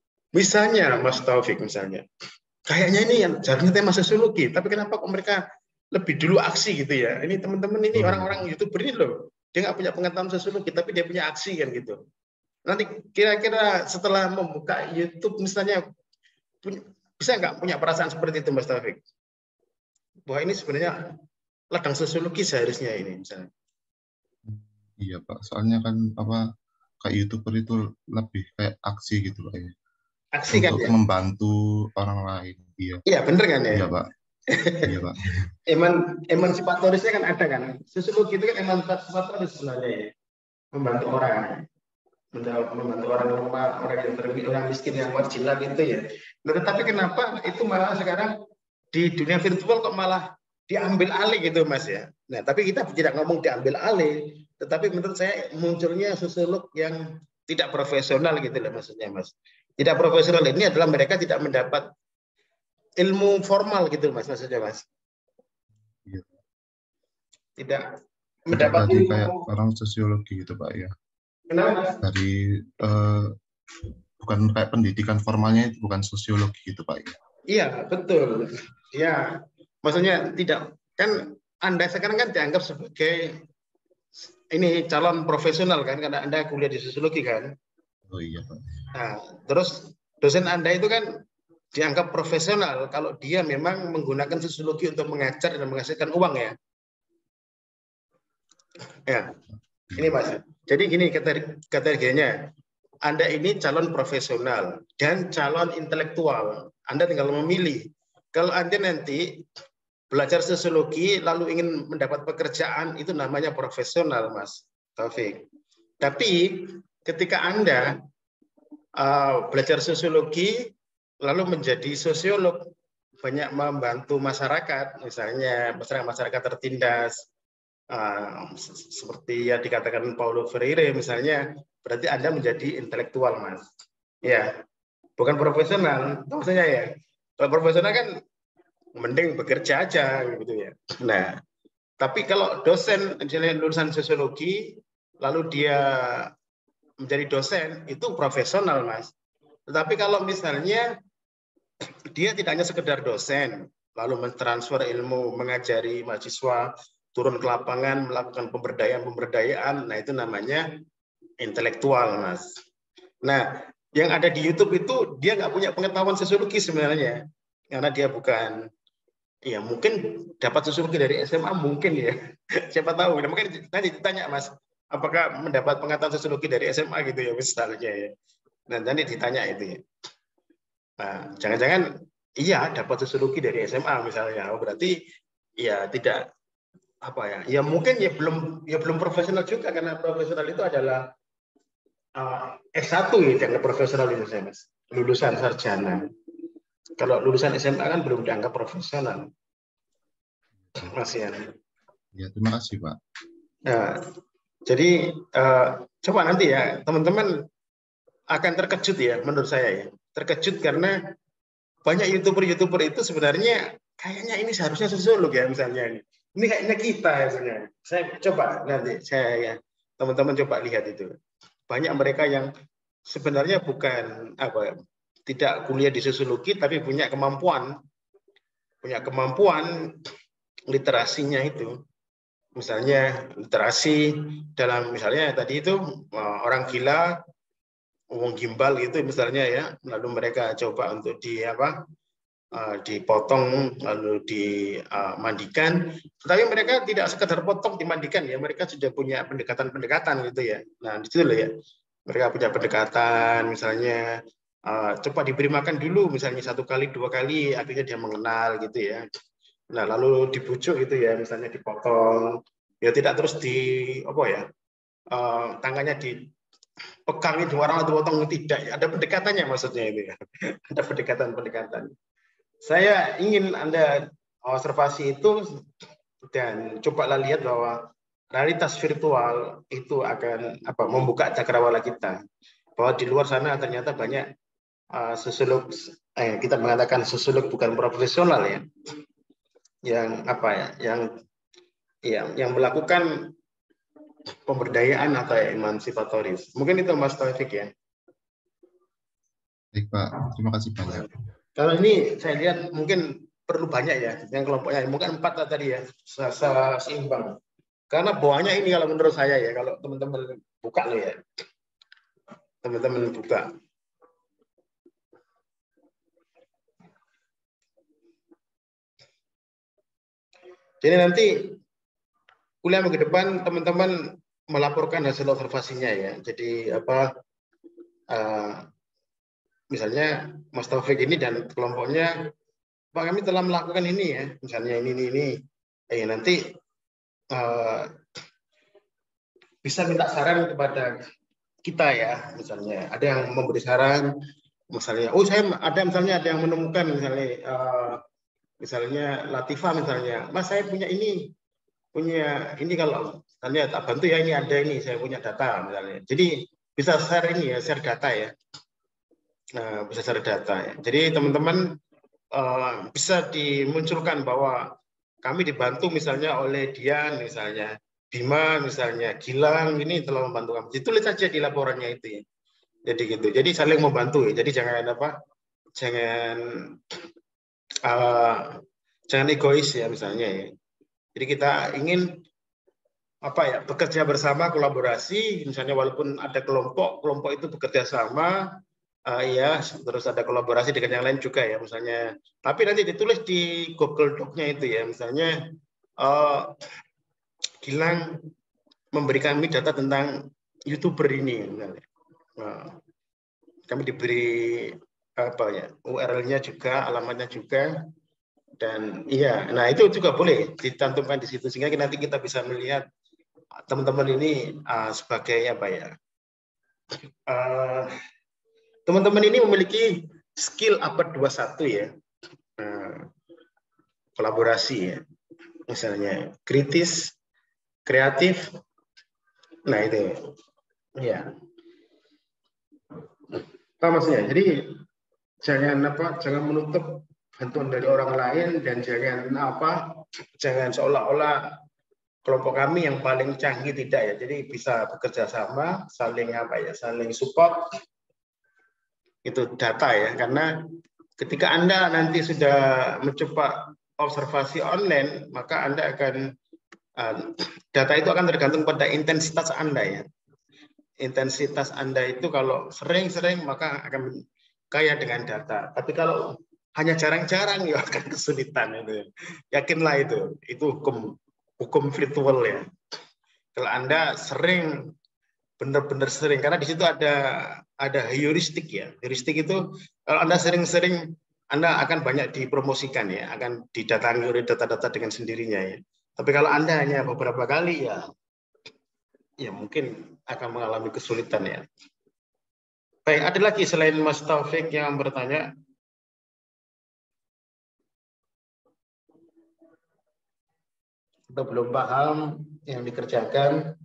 misalnya Mas Taufik misalnya, kayaknya ini yang seharusnya tema sosiologi, tapi kenapa kok mereka lebih dulu aksi gitu ya. Ini teman-teman ini Oh, orang-orang YouTuber ini loh, dia nggak punya pengetahuan sosiologi, tapi dia punya aksi kan gitu. Nanti kira-kira setelah membuka YouTube misalnya, punya, bisa nggak punya perasaan seperti itu Mas Taufik? Bahwa ini sebenarnya ladang sosiologi seharusnya ini misalnya. iya Pak, soalnya kan apa kayak YouTuber itu lebih kayak aksi gitu Pak ya. Aksi kan Untuk ya? membantu orang lain. Iya. Iya bener kan ya? Iya Pak. Iya Pak. Eman, emansipatorisnya kan ada kan? Sosiologi itu kan emansipatoris sebenarnya ya, membantu orang, membantu orang lemah, orang yang termiskin, orang miskin yang marginal gitu ya. Nah, tetapi kenapa itu malah sekarang di dunia virtual kok malah diambil alih gitu Mas ya? Nah, tapi kita tidak ngomong diambil alih, tetapi menurut saya munculnya sosiolog yang tidak profesional gitu lah maksudnya Mas. Tidak profesional ini adalah mereka tidak mendapat ilmu formal gitu Mas maksudnya Mas. Iya. Tidak Tidak mendapat berarti ilmu. kayak orang sosiologi gitu Pak ya. Kenapa Mas? Dari eh, bukan kayak pendidikan formalnya itu bukan sosiologi gitu Pak ya. Iya, betul. Ya, maksudnya tidak kan Anda sekarang kan dianggap sebagai ini calon profesional kan karena Anda kuliah di sosiologi kan. Oh iya Pak. Nah, terus dosen Anda itu kan dianggap profesional kalau dia memang menggunakan sosiologi untuk mengajar dan menghasilkan uang ya. Ya, ini Mas. Jadi gini kategorinya. Anda ini calon profesional dan calon intelektual. Anda tinggal memilih. Kalau Anda nanti belajar sosiologi lalu ingin mendapat pekerjaan, itu namanya profesional, Mas Taufik. Tapi ketika Anda uh, belajar sosiologi lalu menjadi sosiolog, banyak membantu masyarakat, misalnya masyarakat-masyarakat tertindas, uh, seperti yang dikatakan Paulo Freire misalnya, berarti Anda menjadi intelektual, Mas. Ya, bukan profesional, maksudnya ya. Kalau profesional kan mending bekerja aja, gitu ya. Nah, tapi kalau dosen, misalnya lulusan sosiologi, lalu dia menjadi dosen, itu profesional, Mas. Tetapi kalau misalnya dia tidak hanya sekedar dosen, lalu mentransfer ilmu, mengajari mahasiswa, turun ke lapangan, melakukan pemberdayaan-pemberdayaan, nah itu namanya intelektual, Mas. Nah, yang ada di YouTube itu dia nggak punya pengetahuan sosiologi sebenarnya, karena dia bukan, ya mungkin dapat sosiologi dari S M A mungkin ya, siapa tahu. Nah, mungkin nanti ditanya Mas, apakah mendapat pengetahuan sosiologi dari S M A gitu ya misalnya ya. Nah, nanti ditanya itu ya. Nah, jangan-jangan iya dapat sosiologi dari S M A misalnya, oh, berarti ya tidak apa ya, ya mungkin ya belum ya belum profesional juga karena profesional itu adalah Uh, S satu ya, dianggap profesional itu saya Mas. Lulusan sarjana. Kalau lulusan S M A kan belum dianggap profesional. Mas ya. Ya, terima kasih Pak. Nah, jadi uh, coba nanti ya teman-teman akan terkejut ya menurut saya ya. Terkejut karena banyak YouTuber-YouTuber itu sebenarnya kayaknya ini seharusnya sosiolog ya misalnya. Ini kayaknya kita ya sebenarnya. Saya coba nanti saya ya teman-teman coba lihat itu. Banyak mereka yang sebenarnya bukan apa tidak kuliah di sosiologi tapi punya kemampuan punya kemampuan literasinya itu, misalnya literasi dalam misalnya tadi itu orang gila wong gimbal gitu misalnya ya, lalu mereka coba untuk di apa dipotong lalu dimandikan, tetapi mereka tidak sekedar potong dimandikan ya, mereka sudah punya pendekatan-pendekatan gitu ya. Nah di situ loh ya, mereka punya pendekatan misalnya uh, coba diberi makan dulu misalnya satu kali dua kali akhirnya dia mengenal gitu ya. Nah lalu dibujuk gitu ya, misalnya dipotong ya, tidak terus di apa ya uh, tangannya dipegang itu orang itu potong, tidak, ada pendekatannya maksudnya itu ya. Ada pendekatan-pendekatan. Saya ingin Anda observasi itu dan cobalah lihat bahwa realitas virtual itu akan apa membuka cakrawala kita, bahwa di luar sana ternyata banyak uh, sosiolog, eh, kita mengatakan sosiolog bukan profesional ya, yang apa ya, yang yang yang melakukan pemberdayaan atau emansipatoris. Mungkin itu Mas Taufik ya. Baik Pak, terima kasih banyak. Kalau ini saya lihat mungkin perlu banyak ya, yang kelompoknya mungkin empat tadi ya, seimbang. Karena banyak ini kalau menurut saya ya, kalau teman-teman buka loh ya, teman-teman buka. Jadi nanti kuliah minggu depan teman-teman melaporkan hasil observasinya ya. Jadi apa? Uh, misalnya Mas Taufik ini dan kelompoknya, Pak kami telah melakukan ini ya, misalnya ini ini ini. Eh nanti uh, bisa minta saran kepada kita ya, misalnya ada yang memberi saran, misalnya, oh saya ada misalnya ada yang menemukan misalnya, uh, misalnya Latifah misalnya, Mas saya punya ini, punya ini kalau misalnya tak bantu ya ini ada ini saya punya data misalnya. Jadi bisa share ini ya, share data ya, uh, bisa share data ya. Jadi teman-teman uh, bisa dimunculkan bahwa kami dibantu misalnya oleh Dian misalnya, Bima misalnya, Gilang ini telah membantu kami. Ditulis saja di laporannya itu ya. Jadi gitu. Jadi saling membantu ya. Jadi jangan apa? Jangan uh, jangan egois ya misalnya ya. Jadi kita ingin apa ya? Bekerja bersama, kolaborasi. Misalnya walaupun ada kelompok, kelompok itu bekerja sama. Uh, ya, terus ada kolaborasi dengan yang lain juga ya, misalnya. Tapi nanti ditulis di Google Doc-nya itu ya, misalnya uh, Gilang memberi kami data tentang YouTuber ini, misalnya. Nah, kami diberi apa ya, U R L-nya juga, alamatnya juga, dan iya, nah itu juga boleh dicantumkan di situ sehingga nanti kita bisa melihat teman-teman ini uh, sebagai apa ya? Uh, Teman-teman ini memiliki skill abad dua puluh satu ya, nah, kolaborasi ya, misalnya kritis, kreatif, nah itu ya. Apa maksudnya? Jadi jangan apa, jangan menutup bantuan dari orang lain dan jangan apa, jangan seolah-olah kelompok kami yang paling canggih, tidak ya. Jadi bisa bekerja sama, saling apa ya, saling support. Itu data ya, karena ketika Anda nanti sudah mencoba observasi online, maka Anda akan uh, data itu akan tergantung pada intensitas Anda ya. Intensitas Anda itu kalau sering-sering maka akan kaya dengan data. Tapi kalau hanya jarang-jarang ya akan kesulitan itu. Yakinlah itu, itu hukum hukum virtual ya. Kalau Anda sering, benar-benar sering, karena di situ ada ada heuristik ya. Heuristik itu kalau Anda sering-sering, Anda akan banyak dipromosikan ya, akan didatangi oleh data-data dengan sendirinya ya. Tapi kalau Anda hanya beberapa kali ya, ya mungkin akan mengalami kesulitan ya. Baik, ada lagi selain Mas Taufik yang bertanya? Atau belum paham yang dikerjakan?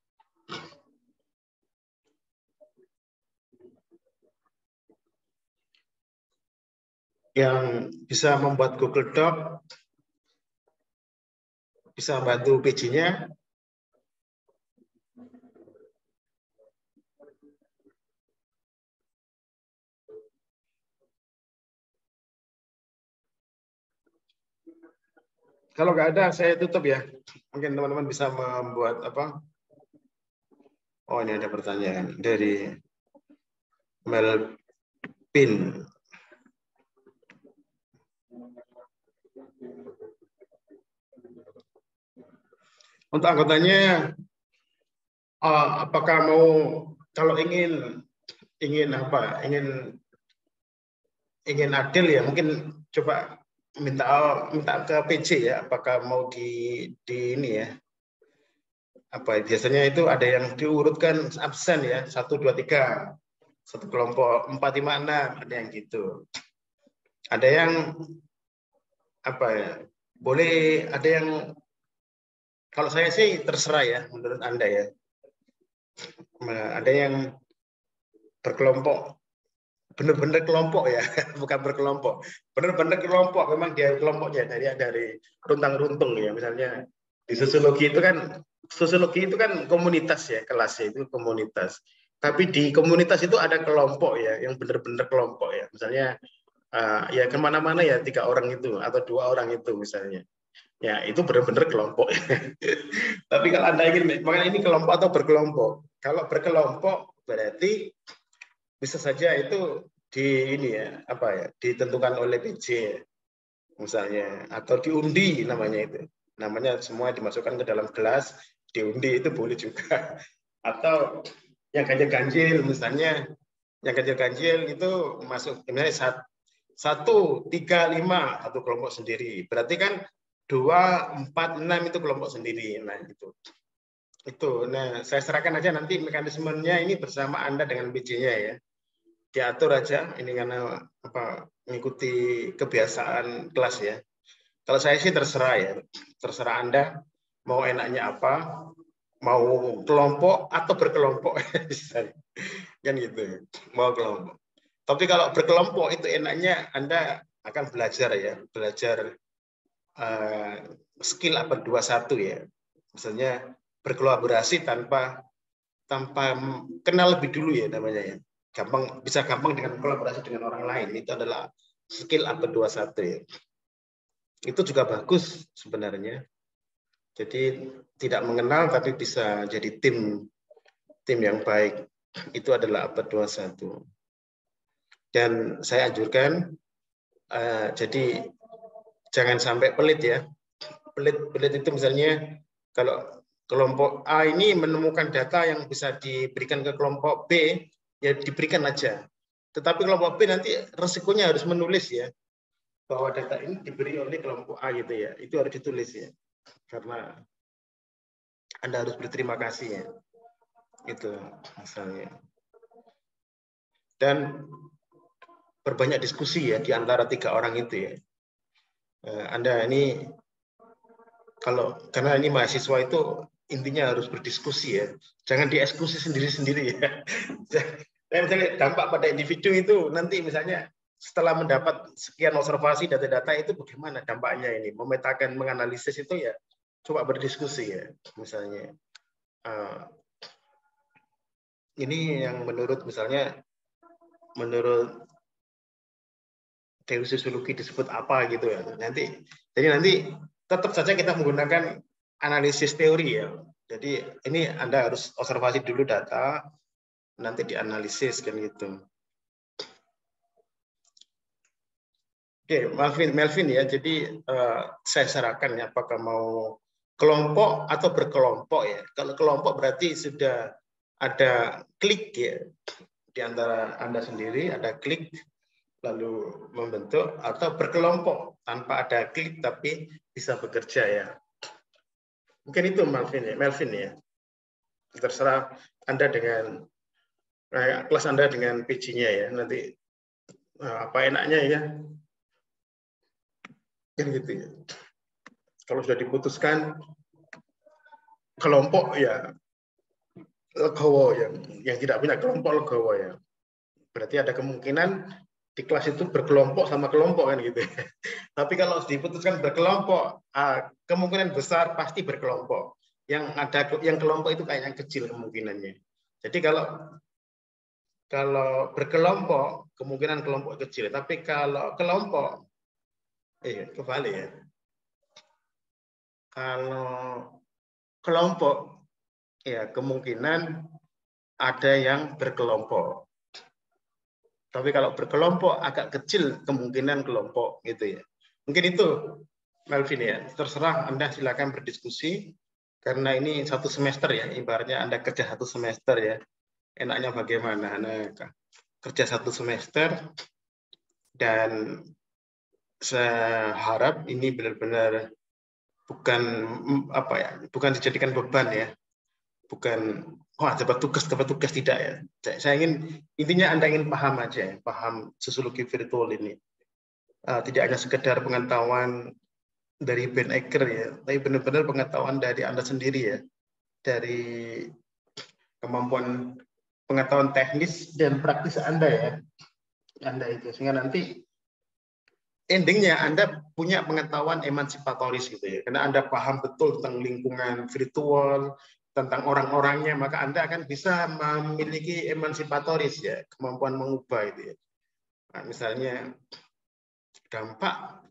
Yang bisa membuat Google Doc, bisa bantu P J-nya. Kalau nggak ada, saya tutup ya. Mungkin teman-teman bisa membuat apa? Oh, ini ada pertanyaan dari Melvin. Untuk anggotanya, uh, apakah mau kalau ingin ingin apa? Ingin ingin adil ya, mungkin coba minta minta ke P J ya. Apakah mau di di ini ya? Apa biasanya itu ada yang diurutkan absen ya, satu dua tiga, satu kelompok empat lima enam, ada yang gitu. Ada yang apa ya? Boleh ada yang, kalau saya sih terserah ya, menurut Anda ya. Ada yang berkelompok, benar-benar kelompok ya, bukan berkelompok. Benar-benar kelompok, memang dia kelompoknya dari dari runtang-runtung ya. Misalnya di sosiologi itu kan, sosiologi itu kan komunitas ya, kelasnya itu komunitas. Tapi di komunitas itu ada kelompok ya, yang benar-benar kelompok ya. Misalnya uh, ya kemana-mana ya tiga orang itu atau dua orang itu misalnya. Ya, itu benar-benar kelompok. Tapi kalau Anda ingin, makanya ini kelompok atau berkelompok. Kalau berkelompok berarti bisa saja itu di ini ya, apa ya, ditentukan oleh P J misalnya, atau diundi namanya itu. Namanya semua dimasukkan ke dalam gelas, diundi itu boleh juga. Atau yang ganjil-ganjil misalnya, yang ganjil-ganjil itu masuk misalnya satu, tiga, lima, satu kelompok sendiri. Berarti kan dua, empat, enam itu kelompok sendiri. Nah, itu. Itu. Nah, saya serahkan aja nanti mekanismenya ini bersama Anda dengan P J-nya ya. Diatur aja ini karena apa mengikuti kebiasaan kelas ya. Kalau saya sih terserah ya. Terserah Anda mau enaknya apa, mau kelompok atau berkelompok. Kan gitu. Mau kelompok. Tapi kalau berkelompok itu enaknya Anda akan belajar ya, belajar Uh, skill apa dua satu ya, misalnya berkolaborasi tanpa tanpa kenal lebih dulu ya namanya ya, gampang bisa gampang dengan kolaborasi dengan orang lain, itu adalah skill apa dua satu ya. Itu juga bagus sebenarnya. Jadi tidak mengenal tapi bisa jadi tim tim yang baik, itu adalah apa dua satu. Dan saya anjurkan uh, jadi jangan sampai pelit ya. Pelit-pelit itu misalnya kalau kelompok A ini menemukan data yang bisa diberikan ke kelompok B, ya diberikan aja. Tetapi kelompok B nanti resikonya harus menulis ya, bahwa data ini diberi oleh kelompok A gitu ya. Itu harus ditulis ya. Karena Anda harus berterima kasih ya. Itu misalnya. Dan berbanyak diskusi ya di antara tiga orang itu ya. Anda ini kalau karena ini mahasiswa itu intinya harus berdiskusi ya, jangan dieksekusi sendiri-sendiri ya. Misalnya dampak pada individu itu nanti misalnya setelah mendapat sekian observasi data-data itu bagaimana dampaknya ini, memetakan, menganalisis itu ya, coba berdiskusi ya, misalnya uh, ini yang menurut misalnya menurut teori sosiologi disebut apa gitu ya. Nanti jadi nanti tetap saja kita menggunakan analisis teori ya. Jadi ini Anda harus observasi dulu data, nanti dianalisis kan gitu. Oke, Melvin, Melvin ya. Jadi uh, saya sarankan ya, apakah mau kelompok atau berkelompok ya. Kalau kelompok berarti sudah ada klik ya di antara Anda sendiri, ada klik lalu membentuk, atau berkelompok tanpa ada klik tapi bisa bekerja ya. Mungkin itu Melvin ya, Melvin ya. Terserah Anda dengan eh, kelas Anda dengan P J-nya ya. Nanti eh, apa enaknya ya. Kan gitu ya. Kalau sudah diputuskan kelompok ya legowo yang yang tidak punya kelompok legowo ya. Berarti ada kemungkinan di kelas itu berkelompok sama kelompok kan gitu. Tapi kalau diputuskan berkelompok, kemungkinan besar pasti berkelompok. Yang ada yang kelompok itu kayak yang kecil kemungkinannya. Jadi kalau kalau berkelompok kemungkinan kelompok kecil, tapi kalau kelompok eh kebalik ya. Kalau kelompok ya kemungkinan ada yang berkelompok. Tapi kalau berkelompok agak kecil kemungkinan kelompok gitu ya. Mungkin itu Melvin ya. Terserah Anda silakan berdiskusi karena ini satu semester ya. Ibaratnya Anda kerja satu semester ya. Enaknya bagaimana? Nah, kerja satu semester dan saya harap ini benar-benar bukan apa ya, bukan dijadikan beban ya. Bukan wah dapat tugas dapat tugas tidak ya. Saya ingin intinya Anda ingin paham aja, paham sosiologi virtual ini. Uh, tidak hanya sekedar pengetahuan dari Ben Eker ya, tapi benar-benar pengetahuan dari Anda sendiri ya, dari kemampuan pengetahuan teknis dan praktis Anda ya, Anda itu sehingga nanti endingnya Anda punya pengetahuan emansipatoris gitu ya, karena Anda paham betul tentang lingkungan virtual, tentang orang-orangnya, maka Anda akan bisa memiliki emansipatoris ya, kemampuan mengubah itu ya. Nah, misalnya dampak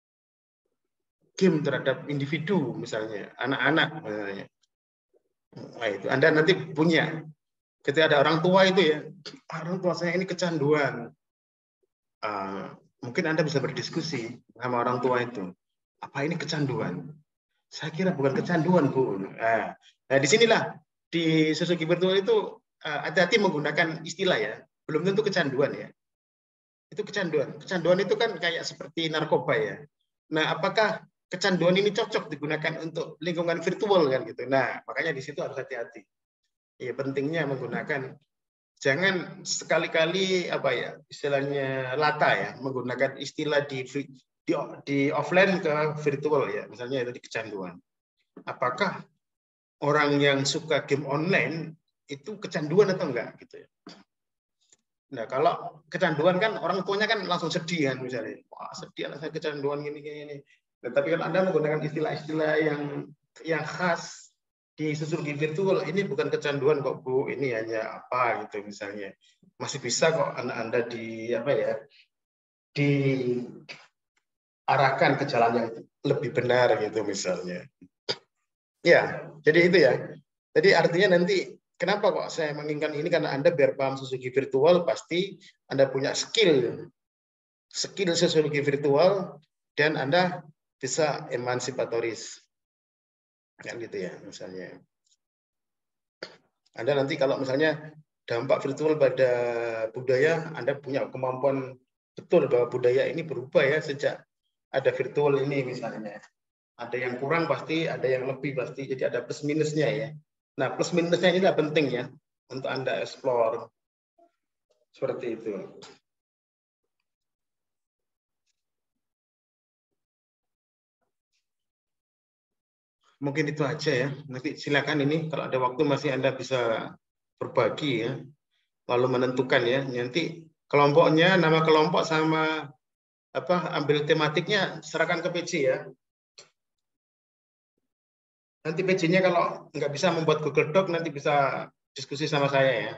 game terhadap individu misalnya, anak-anak misalnya. Nah, itu Anda nanti punya. Ketika ada orang tua itu ya, orang tua saya ini kecanduan. Uh, mungkin Anda bisa berdiskusi sama orang tua itu. Apa ini kecanduan? Saya kira bukan kecanduan, Bu. Nah, nah disinilah di Suzuki Virtual itu hati-hati uh, menggunakan istilah ya. Belum tentu kecanduan ya. Itu kecanduan. Kecanduan itu kan kayak seperti narkoba ya. Nah, apakah kecanduan ini cocok digunakan untuk lingkungan virtual kan gitu. Nah, makanya di situ harus hati-hati. Ya, pentingnya menggunakan, jangan sekali-kali apa ya istilahnya lata ya, menggunakan istilah di di, di offline ke virtual ya, misalnya itu di kecanduan. Apakah orang yang suka game online itu kecanduan atau enggak gitu ya? Nah, kalau kecanduan kan orang tuanya kan langsung sedih kan misalnya, wah sedih anak saya kecanduan gini gini. Nah, tapi kalau Anda menggunakan istilah-istilah yang yang khas di Suzuki Virtual, ini bukan kecanduan kok Bu, ini hanya apa gitu misalnya. Masih bisa kok anak Anda di apa ya, diarahkan ke jalan yang lebih benar gitu misalnya. Ya, jadi itu ya. Jadi artinya nanti kenapa kok saya menginginkan ini, karena Anda biar paham Suzuki Virtual pasti Anda punya skill skill Suzuki Virtual dan Anda bisa emansipatoris. Kan gitu ya misalnya. Anda nanti kalau misalnya dampak virtual pada budaya, Anda punya kemampuan betul bahwa budaya ini berubah ya sejak ada virtual ini misalnya. Ada yang kurang pasti, ada yang lebih pasti, jadi ada plus minusnya ya. Nah plus minusnya ini adalah penting ya untuk Anda explore. Seperti itu. Mungkin itu aja ya. Nanti silakan ini kalau ada waktu masih Anda bisa berbagi ya. Lalu menentukan ya. Nanti kelompoknya, nama kelompok sama apa ambil tematiknya serahkan ke P J ya. Nanti P J-nya kalau nggak bisa membuat Google Doc nanti bisa diskusi sama saya ya.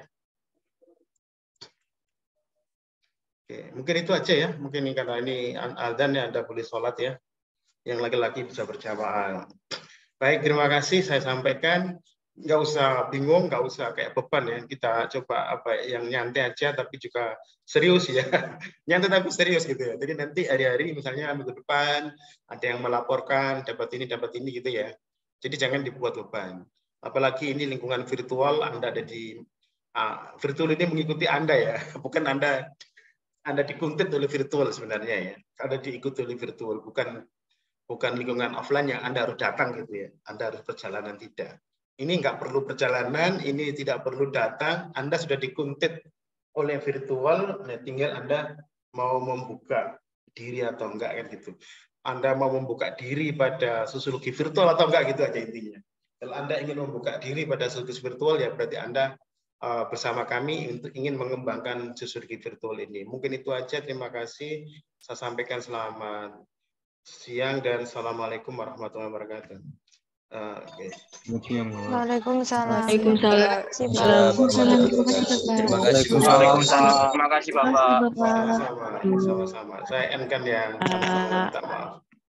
Oke, mungkin itu aja ya. Mungkin karena ini adzan ya Anda boleh sholat ya. Yang laki-laki bisa berjamaah. Baik, terima kasih saya sampaikan. Nggak usah bingung, nggak usah kayak beban ya. Kita coba apa yang nyantai aja, tapi juga serius ya. Nyantai tapi serius gitu ya. Jadi nanti hari-hari misalnya minggu depan ada yang melaporkan dapat ini dapat ini gitu ya. Jadi jangan dibuat beban. Apalagi ini lingkungan virtual, Anda ada di ah, virtual ini mengikuti Anda ya, bukan Anda Anda dikuntit oleh virtual sebenarnya ya. Anda diikuti oleh virtual, bukan bukan lingkungan offline yang Anda harus datang gitu ya. Anda harus perjalanan tidak. Ini nggak perlu perjalanan, ini tidak perlu datang. Anda sudah dikuntit oleh virtual, nah tinggal Anda mau membuka diri atau enggak kan gitu. Anda mau membuka diri pada Suzuki Virtual atau enggak gitu aja intinya. Kalau Anda ingin membuka diri pada Suzuki Virtual ya berarti Anda uh, bersama kami untuk ingin mengembangkan Suzuki Virtual ini. Mungkin itu aja. Terima kasih. Saya sampaikan selamat siang dan assalamualaikum warahmatullahi wabarakatuh. Uh, okay. Waalaikumsalam. Waalaikumsalam. Terima kasih. Terima kasih Bapak. Sama-sama. Sama-sama. Saya N kan yang sama-sama minta maaf.